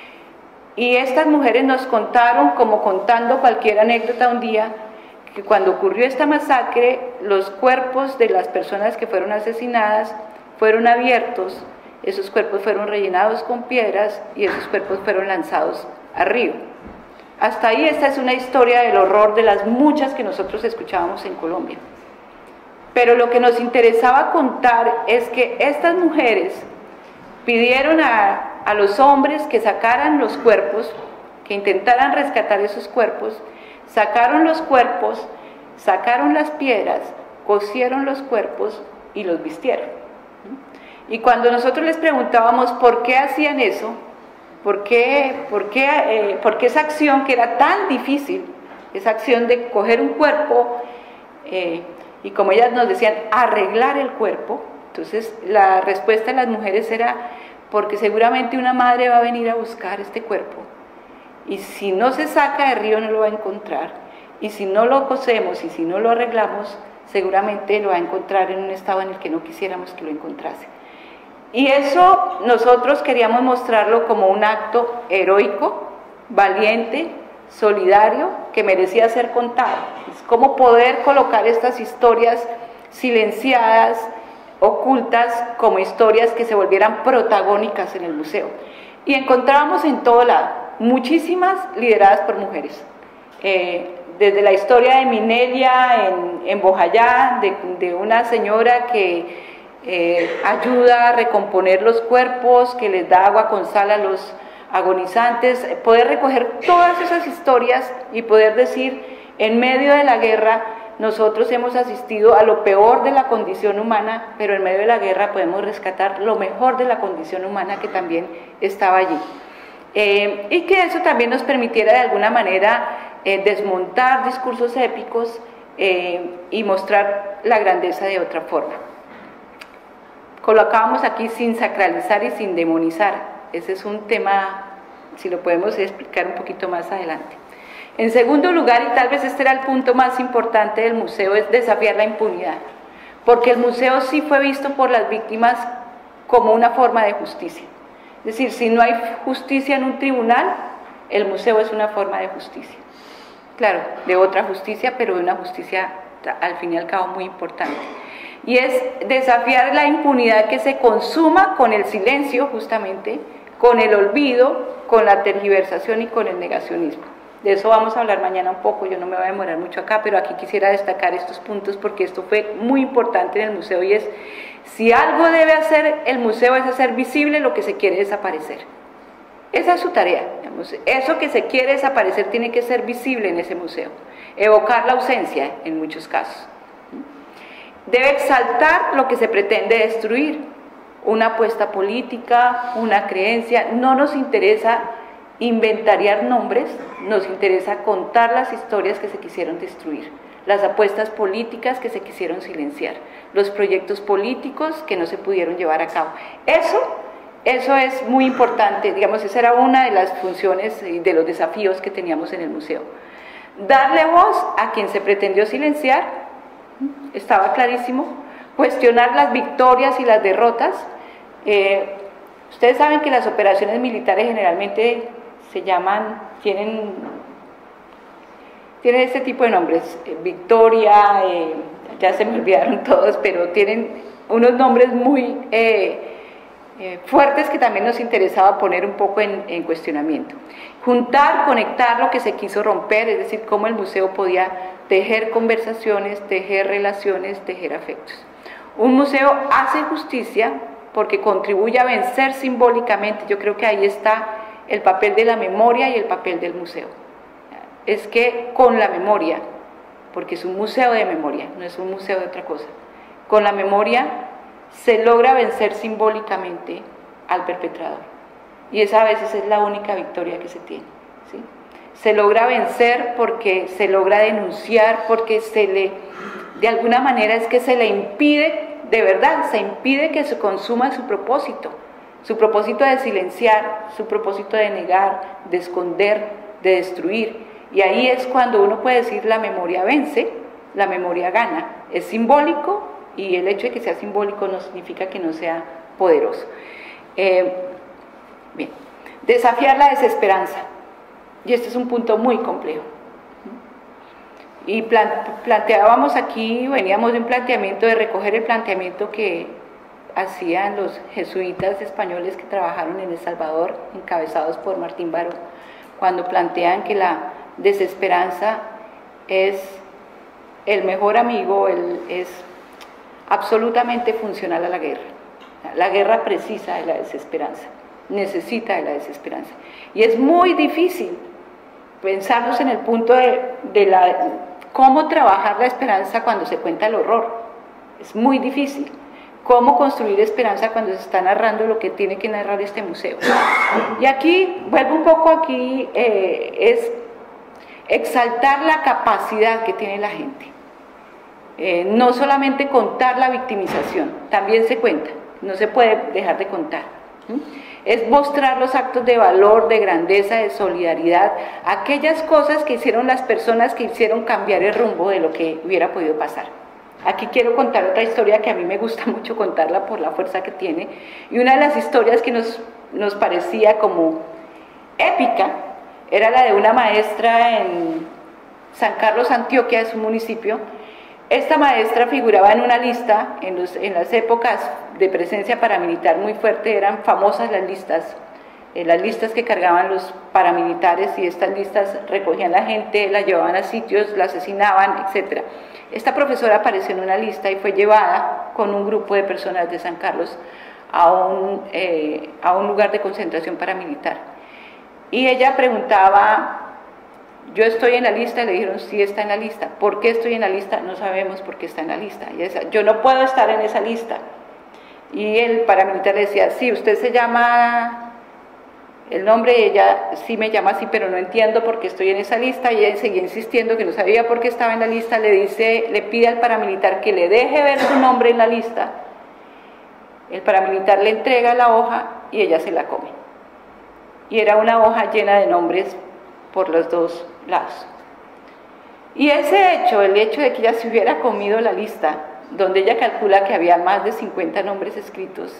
Y estas mujeres nos contaron, como contando cualquier anécdota un día, que cuando ocurrió esta masacre, los cuerpos de las personas que fueron asesinadas fueron abiertos, esos cuerpos fueron rellenados con piedras y esos cuerpos fueron lanzados al río. Hasta ahí esta es una historia del horror de las muchas que nosotros escuchábamos en Colombia. Pero lo que nos interesaba contar es que estas mujeres pidieron a, a los hombres que sacaran los cuerpos, que intentaran rescatar esos cuerpos, sacaron los cuerpos, sacaron las piedras, cosieron los cuerpos y los vistieron. Y cuando nosotros les preguntábamos por qué hacían eso, por qué, por qué, eh, por qué esa acción que era tan difícil, esa acción de coger un cuerpo, eh, y como ellas nos decían, arreglar el cuerpo, entonces la respuesta de las mujeres era, porque seguramente una madre va a venir a buscar este cuerpo, y si no se saca del río no lo va a encontrar, y si no lo cosemos y si no lo arreglamos, seguramente lo va a encontrar en un estado en el que no quisiéramos que lo encontrase. Y eso nosotros queríamos mostrarlo como un acto heroico, valiente, solidario, que merecía ser contado. Es como poder colocar estas historias silenciadas, ocultas, como historias que se volvieran protagónicas en el museo. Y encontrábamos en todo lado, muchísimas lideradas por mujeres. Eh, desde la historia de Minelia en, en Bojayá, de, de una señora que eh, ayuda a recomponer los cuerpos, que les da agua con sal a los agonizantes, poder recoger todas esas historias y poder decir, en medio de la guerra nosotros hemos asistido a lo peor de la condición humana, pero en medio de la guerra podemos rescatar lo mejor de la condición humana que también estaba allí. Eh, y que eso también nos permitiera de alguna manera eh, desmontar discursos épicos eh, y mostrar la grandeza de otra forma. Colocábamos aquí sin sacralizar y sin demonizar. Ese es un tema, si lo podemos explicar un poquito más adelante. En segundo lugar, y tal vez este era el punto más importante del museo, es desafiar la impunidad, porque el museo sí fue visto por las víctimas como una forma de justicia. Es decir, si no hay justicia en un tribunal, el museo es una forma de justicia. Claro, de otra justicia, pero de una justicia al fin y al cabo muy importante. Y es desafiar la impunidad que se consuma con el silencio, justamente, con el olvido, con la tergiversación y con el negacionismo. De eso vamos a hablar mañana un poco, yo no me voy a demorar mucho acá, pero aquí quisiera destacar estos puntos porque esto fue muy importante en el museo y es, si algo debe hacer el museo es hacer visible lo que se quiere desaparecer. Esa es su tarea, digamos. Eso que se quiere desaparecer tiene que ser visible en ese museo, evocar la ausencia en muchos casos. Debe exaltar lo que se pretende destruir, una apuesta política, una creencia. No nos interesa inventariar nombres, nos interesa contar las historias que se quisieron destruir, las apuestas políticas que se quisieron silenciar, los proyectos políticos que no se pudieron llevar a cabo. Eso, eso es muy importante, digamos, esa era una de las funciones y de los desafíos que teníamos en el museo. Darle voz a quien se pretendió silenciar, estaba clarísimo, cuestionar las victorias y las derrotas. Eh, ustedes saben que las operaciones militares generalmente se llaman, tienen, tienen este tipo de nombres, eh, victoria, eh, ya se me olvidaron todos, pero tienen unos nombres muy eh, eh, fuertes que también nos interesaba poner un poco en, en cuestionamiento. Juntar, conectar lo que se quiso romper, es decir, cómo el museo podía tejer conversaciones, tejer relaciones, tejer afectos. Un museo hace justicia porque contribuye a vencer simbólicamente, yo creo que ahí está el papel de la memoria y el papel del museo. Es que con la memoria, porque es un museo de memoria, no es un museo de otra cosa, con la memoria se logra vencer simbólicamente al perpetrador. Y esa a veces es la única victoria que se tiene, ¿sí? Se logra vencer porque se logra denunciar, porque se le, de alguna manera es que se le impide, de verdad, se impide que se consuma su propósito, su propósito de silenciar, su propósito de negar, de esconder, de destruir. Y ahí es cuando uno puede decir la memoria vence, la memoria gana. Es simbólico y el hecho de que sea simbólico no significa que no sea poderoso. Eh, bien, desafiar la desesperanza. Y este es un punto muy complejo. Y planteábamos aquí, veníamos de un planteamiento, de recoger el planteamiento que hacían los jesuitas españoles que trabajaron en El Salvador, encabezados por Martín Baró, cuando plantean que la desesperanza es el mejor amigo, el, es absolutamente funcional a la guerra. La guerra precisa de la desesperanza, necesita de la desesperanza. Y es muy difícil pensarnos en el punto de, de la, cómo trabajar la esperanza cuando se cuenta el horror. Es muy difícil. Cómo construir esperanza cuando se está narrando lo que tiene que narrar este museo. Y aquí, vuelvo un poco aquí, eh, es exaltar la capacidad que tiene la gente. Eh, no solamente contar la victimización, también se cuenta, no se puede dejar de contar. ¿Mm? Es mostrar los actos de valor, de grandeza, de solidaridad, aquellas cosas que hicieron las personas que hicieron cambiar el rumbo de lo que hubiera podido pasar. Aquí quiero contar otra historia que a mí me gusta mucho contarla por la fuerza que tiene, y una de las historias que nos, nos parecía como épica era la de una maestra en San Carlos, Antioquia, es un municipio. Esta maestra figuraba en una lista, en, los, en las épocas de presencia paramilitar muy fuerte, eran famosas las listas, eh, las listas que cargaban los paramilitares, y estas listas recogían la gente, la llevaban a sitios, la asesinaban, etcétera. Esta profesora apareció en una lista y fue llevada con un grupo de personas de San Carlos a un, eh, a un lugar de concentración paramilitar. Y ella preguntaba, yo estoy en la lista, le dijeron, sí está en la lista. ¿Por qué estoy en la lista? No sabemos por qué está en la lista. Y esa, yo no puedo estar en esa lista. Y el paramilitar le decía, sí, usted se llama el nombre, y ella sí me llama así, pero no entiendo por qué estoy en esa lista. Y ella seguía insistiendo que no sabía por qué estaba en la lista. Le dice, le pide al paramilitar que le deje ver su nombre en la lista. El paramilitar le entrega la hoja y ella se la come. Y era una hoja llena de nombres por los dos lados. Y ese hecho, el hecho de que ella se hubiera comido la lista, donde ella calcula que había más de cincuenta nombres escritos,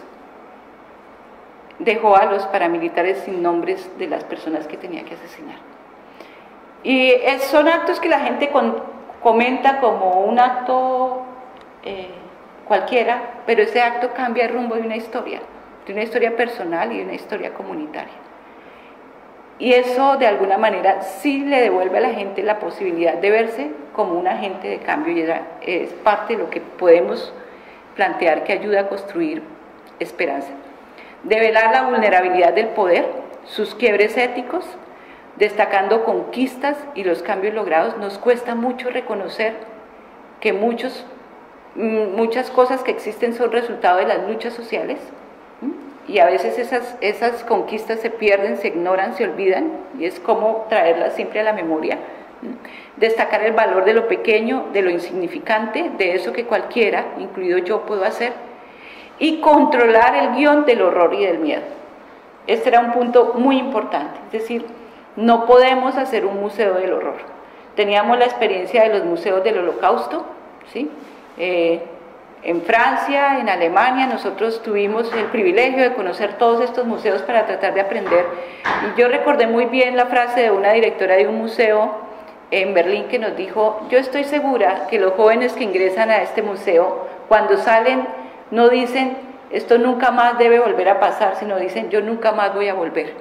dejó a los paramilitares sin nombres de las personas que tenía que asesinar. Y son actos que la gente con, comenta como un acto eh, cualquiera, pero ese acto cambia el rumbo de una historia, de una historia personal y de una historia comunitaria. Y eso de alguna manera sí le devuelve a la gente la posibilidad de verse como un agente de cambio, y es parte de lo que podemos plantear que ayuda a construir esperanza. Develar la vulnerabilidad del poder, sus quiebres éticos, destacando conquistas y los cambios logrados. Nos cuesta mucho reconocer que muchos, muchas cosas que existen son resultado de las luchas sociales, y a veces esas, esas conquistas se pierden, se ignoran, se olvidan, y es como traerlas siempre a la memoria. Destacar el valor de lo pequeño, de lo insignificante, de eso que cualquiera, incluido yo, puedo hacer, y controlar el guión del horror y del miedo. Este era un punto muy importante, es decir, no podemos hacer un museo del horror. Teníamos la experiencia de los museos del Holocausto, ¿sí? Eh, en Francia, en Alemania, nosotros tuvimos el privilegio de conocer todos estos museos para tratar de aprender, y yo recordé muy bien la frase de una directora de un museo en Berlín que nos dijo, yo estoy segura que los jóvenes que ingresan a este museo, cuando salen, no dicen, esto nunca más debe volver a pasar, sino dicen, yo nunca más voy a volver.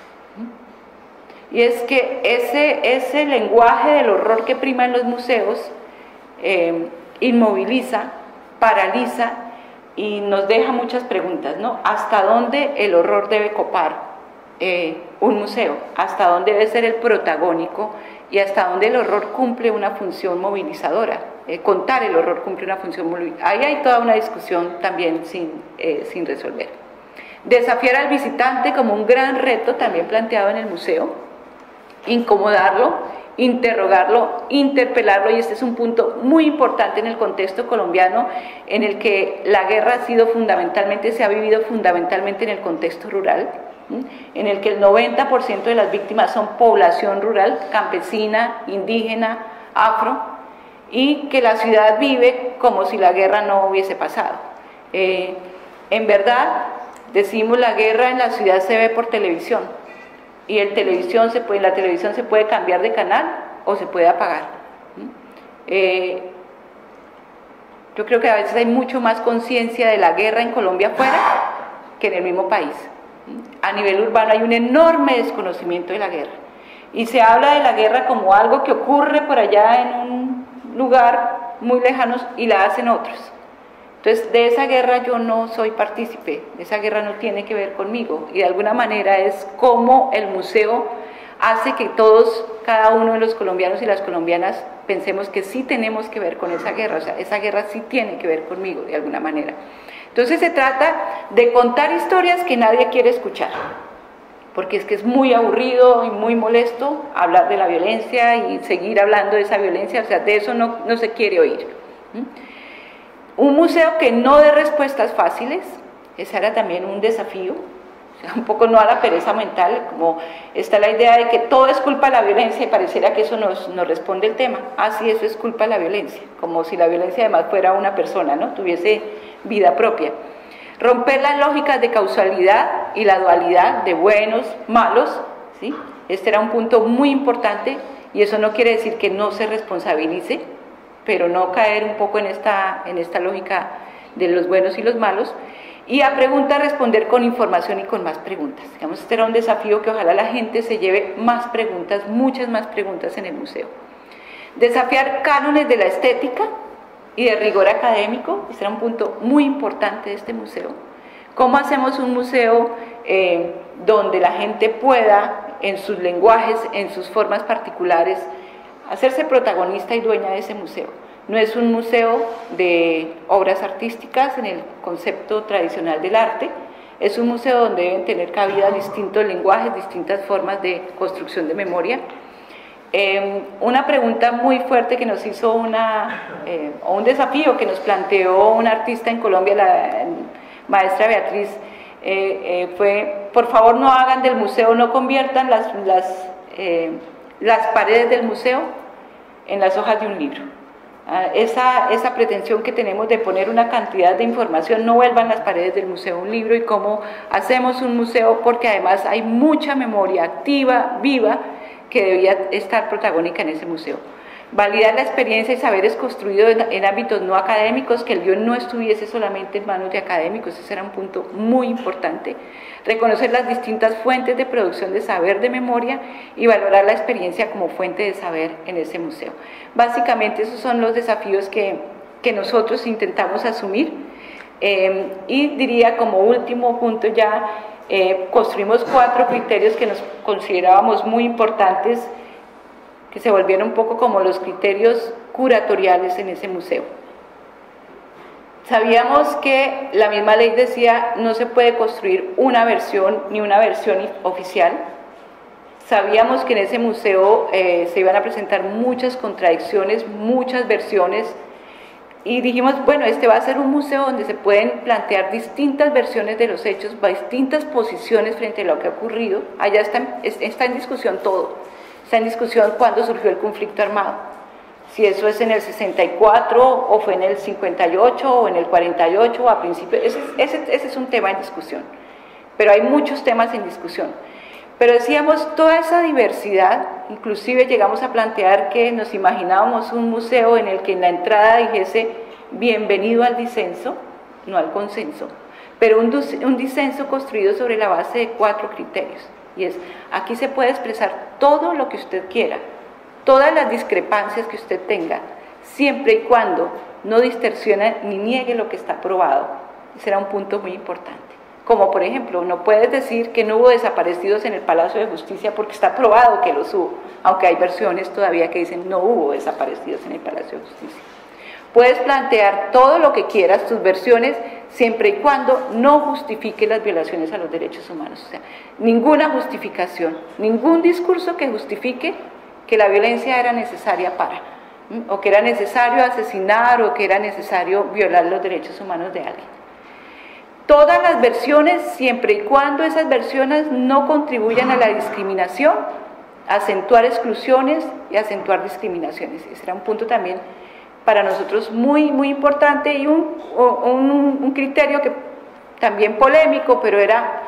Y es que ese, ese lenguaje del horror que prima en los museos eh, inmoviliza, paraliza y nos deja muchas preguntas, ¿no? ¿Hasta dónde el horror debe copar eh, un museo? ¿Hasta dónde debe ser el protagónico? Y hasta dónde el horror cumple una función movilizadora. Eh, contar el horror cumple una función movilizadora. Ahí hay toda una discusión también sin, eh, sin resolver. Desafiar al visitante como un gran reto también planteado en el museo, incomodarlo, interrogarlo, interpelarlo, y este es un punto muy importante en el contexto colombiano, en el que la guerra ha sido fundamentalmente, se ha vivido fundamentalmente en el contexto rural, en el que el noventa por ciento de las víctimas son población rural, campesina, indígena, afro, y que la ciudad vive como si la guerra no hubiese pasado. Eh, en verdad, decimos, la guerra en la ciudad se ve por televisión, y el televisión se puede, la televisión se puede cambiar de canal o se puede apagar. Eh, yo creo que a veces hay mucho más conciencia de la guerra en Colombia afuera que en el mismo país. A nivel urbano hay un enorme desconocimiento de la guerra, y se habla de la guerra como algo que ocurre por allá en un lugar muy lejano y la hacen otros. Entonces, de esa guerra yo no soy partícipe, esa guerra no tiene que ver conmigo, y de alguna manera es como el museo hace que todos, cada uno de los colombianos y las colombianas, pensemos que sí tenemos que ver con esa guerra, o sea, esa guerra sí tiene que ver conmigo de alguna manera. Entonces se trata de contar historias que nadie quiere escuchar, porque es que es muy aburrido y muy molesto hablar de la violencia y seguir hablando de esa violencia, o sea, de eso no, no se quiere oír. ¿Mm? Un museo que no dé respuestas fáciles, ese era también un desafío, o sea, un poco no a la pereza mental, como está la idea de que todo es culpa de la violencia, y pareciera que eso nos, nos responde el tema. Ah, sí, eso es culpa de la violencia, como si la violencia además fuera una persona, ¿no? Tuviese vida propia. Romper las lógicas de causalidad y la dualidad de buenos, malos, ¿sí? Este era un punto muy importante, y eso no quiere decir que no se responsabilice, pero no caer un poco en esta, en esta lógica de los buenos y los malos, y a preguntas responder con información y con más preguntas. Digamos, este era un desafío que ojalá la gente se lleve más preguntas, muchas más preguntas en el museo. Desafiar cánones de la estética y de rigor académico, este era un punto muy importante de este museo. ¿Cómo hacemos un museo eh, donde la gente pueda en sus lenguajes, en sus formas particulares, hacerse protagonista y dueña de ese museo. No es un museo de obras artísticas en el concepto tradicional del arte, es un museo donde deben tener cabida distintos lenguajes, distintas formas de construcción de memoria. Eh, una pregunta muy fuerte que nos hizo una, eh, o un desafío que nos planteó una artista en Colombia, la maestra Beatriz, eh, eh, fue: por favor no hagan del museo, no conviertan las, las, eh, las paredes del museo en las hojas de un libro. Ah, esa, esa pretensión que tenemos de poner una cantidad de información, no vuelvan las paredes del museo un libro, y cómo hacemos un museo, porque además hay mucha memoria activa, viva, que debía estar protagónica en ese museo. Validar la experiencia y saberes construidos en, en ámbitos no académicos, que el guión no estuviese solamente en manos de académicos, ese era un punto muy importante. Reconocer las distintas fuentes de producción de saber de memoria y valorar la experiencia como fuente de saber en ese museo. Básicamente esos son los desafíos que, que nosotros intentamos asumir. Eh, y diría como último punto ya, eh, construimos cuatro criterios que nos considerábamos muy importantes, que se volvieron un poco como los criterios curatoriales en ese museo. Sabíamos que la misma ley decía no se puede construir una versión ni una versión oficial. Sabíamos que en ese museo eh, se iban a presentar muchas contradicciones, muchas versiones, y dijimos, bueno, este va a ser un museo donde se pueden plantear distintas versiones de los hechos, distintas posiciones frente a lo que ha ocurrido. Allá está, está en discusión todo. Está en discusión cuándo surgió el conflicto armado, si eso es en el sesenta y cuatro o fue en el cincuenta y ocho o en el cuarenta y ocho o a principios, ese, ese, ese es un tema en discusión, pero hay muchos temas en discusión. Pero decíamos, toda esa diversidad, inclusive llegamos a plantear que nos imaginábamos un museo en el que en la entrada dijese bienvenido al disenso, no al consenso, pero un, un disenso construido sobre la base de cuatro criterios. Y es, aquí se puede expresar todo lo que usted quiera, todas las discrepancias que usted tenga, siempre y cuando no distorsione ni niegue lo que está probado. Ese era un punto muy importante. Como por ejemplo, no puedes decir que no hubo desaparecidos en el Palacio de Justicia porque está probado que los hubo, aunque hay versiones todavía que dicen no hubo desaparecidos en el Palacio de Justicia. Puedes plantear todo lo que quieras, tus versiones, siempre y cuando no justifique las violaciones a los derechos humanos. O sea, ninguna justificación, ningún discurso que justifique que la violencia era necesaria para, o que era necesario asesinar, o que era necesario violar los derechos humanos de alguien. Todas las versiones, siempre y cuando esas versiones no contribuyan a la discriminación, acentuar exclusiones y acentuar discriminaciones. Ese era un punto también para nosotros muy, muy importante, y un, un, un criterio que también polémico, pero era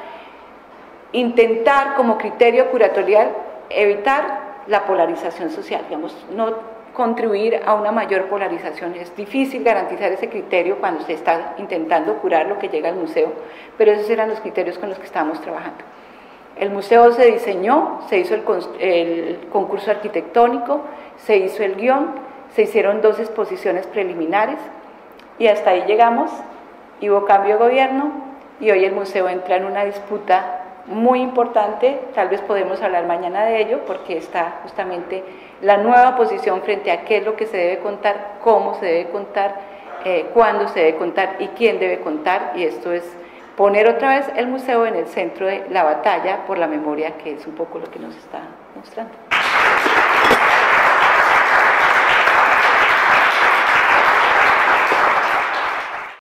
intentar como criterio curatorial evitar la polarización social, digamos, no contribuir a una mayor polarización. Es difícil garantizar ese criterio cuando se está intentando curar lo que llega al museo, pero esos eran los criterios con los que estábamos trabajando. El museo se diseñó, se hizo el, el concurso arquitectónico, se hizo el guión, se hicieron dos exposiciones preliminares y hasta ahí llegamos. Y hubo cambio de gobierno y hoy el museo entra en una disputa muy importante. Tal vez podemos hablar mañana de ello, porque está justamente la nueva posición frente a qué es lo que se debe contar, cómo se debe contar, eh, cuándo se debe contar y quién debe contar, y esto es poner otra vez el museo en el centro de la batalla por la memoria, que es un poco lo que nos está mostrando.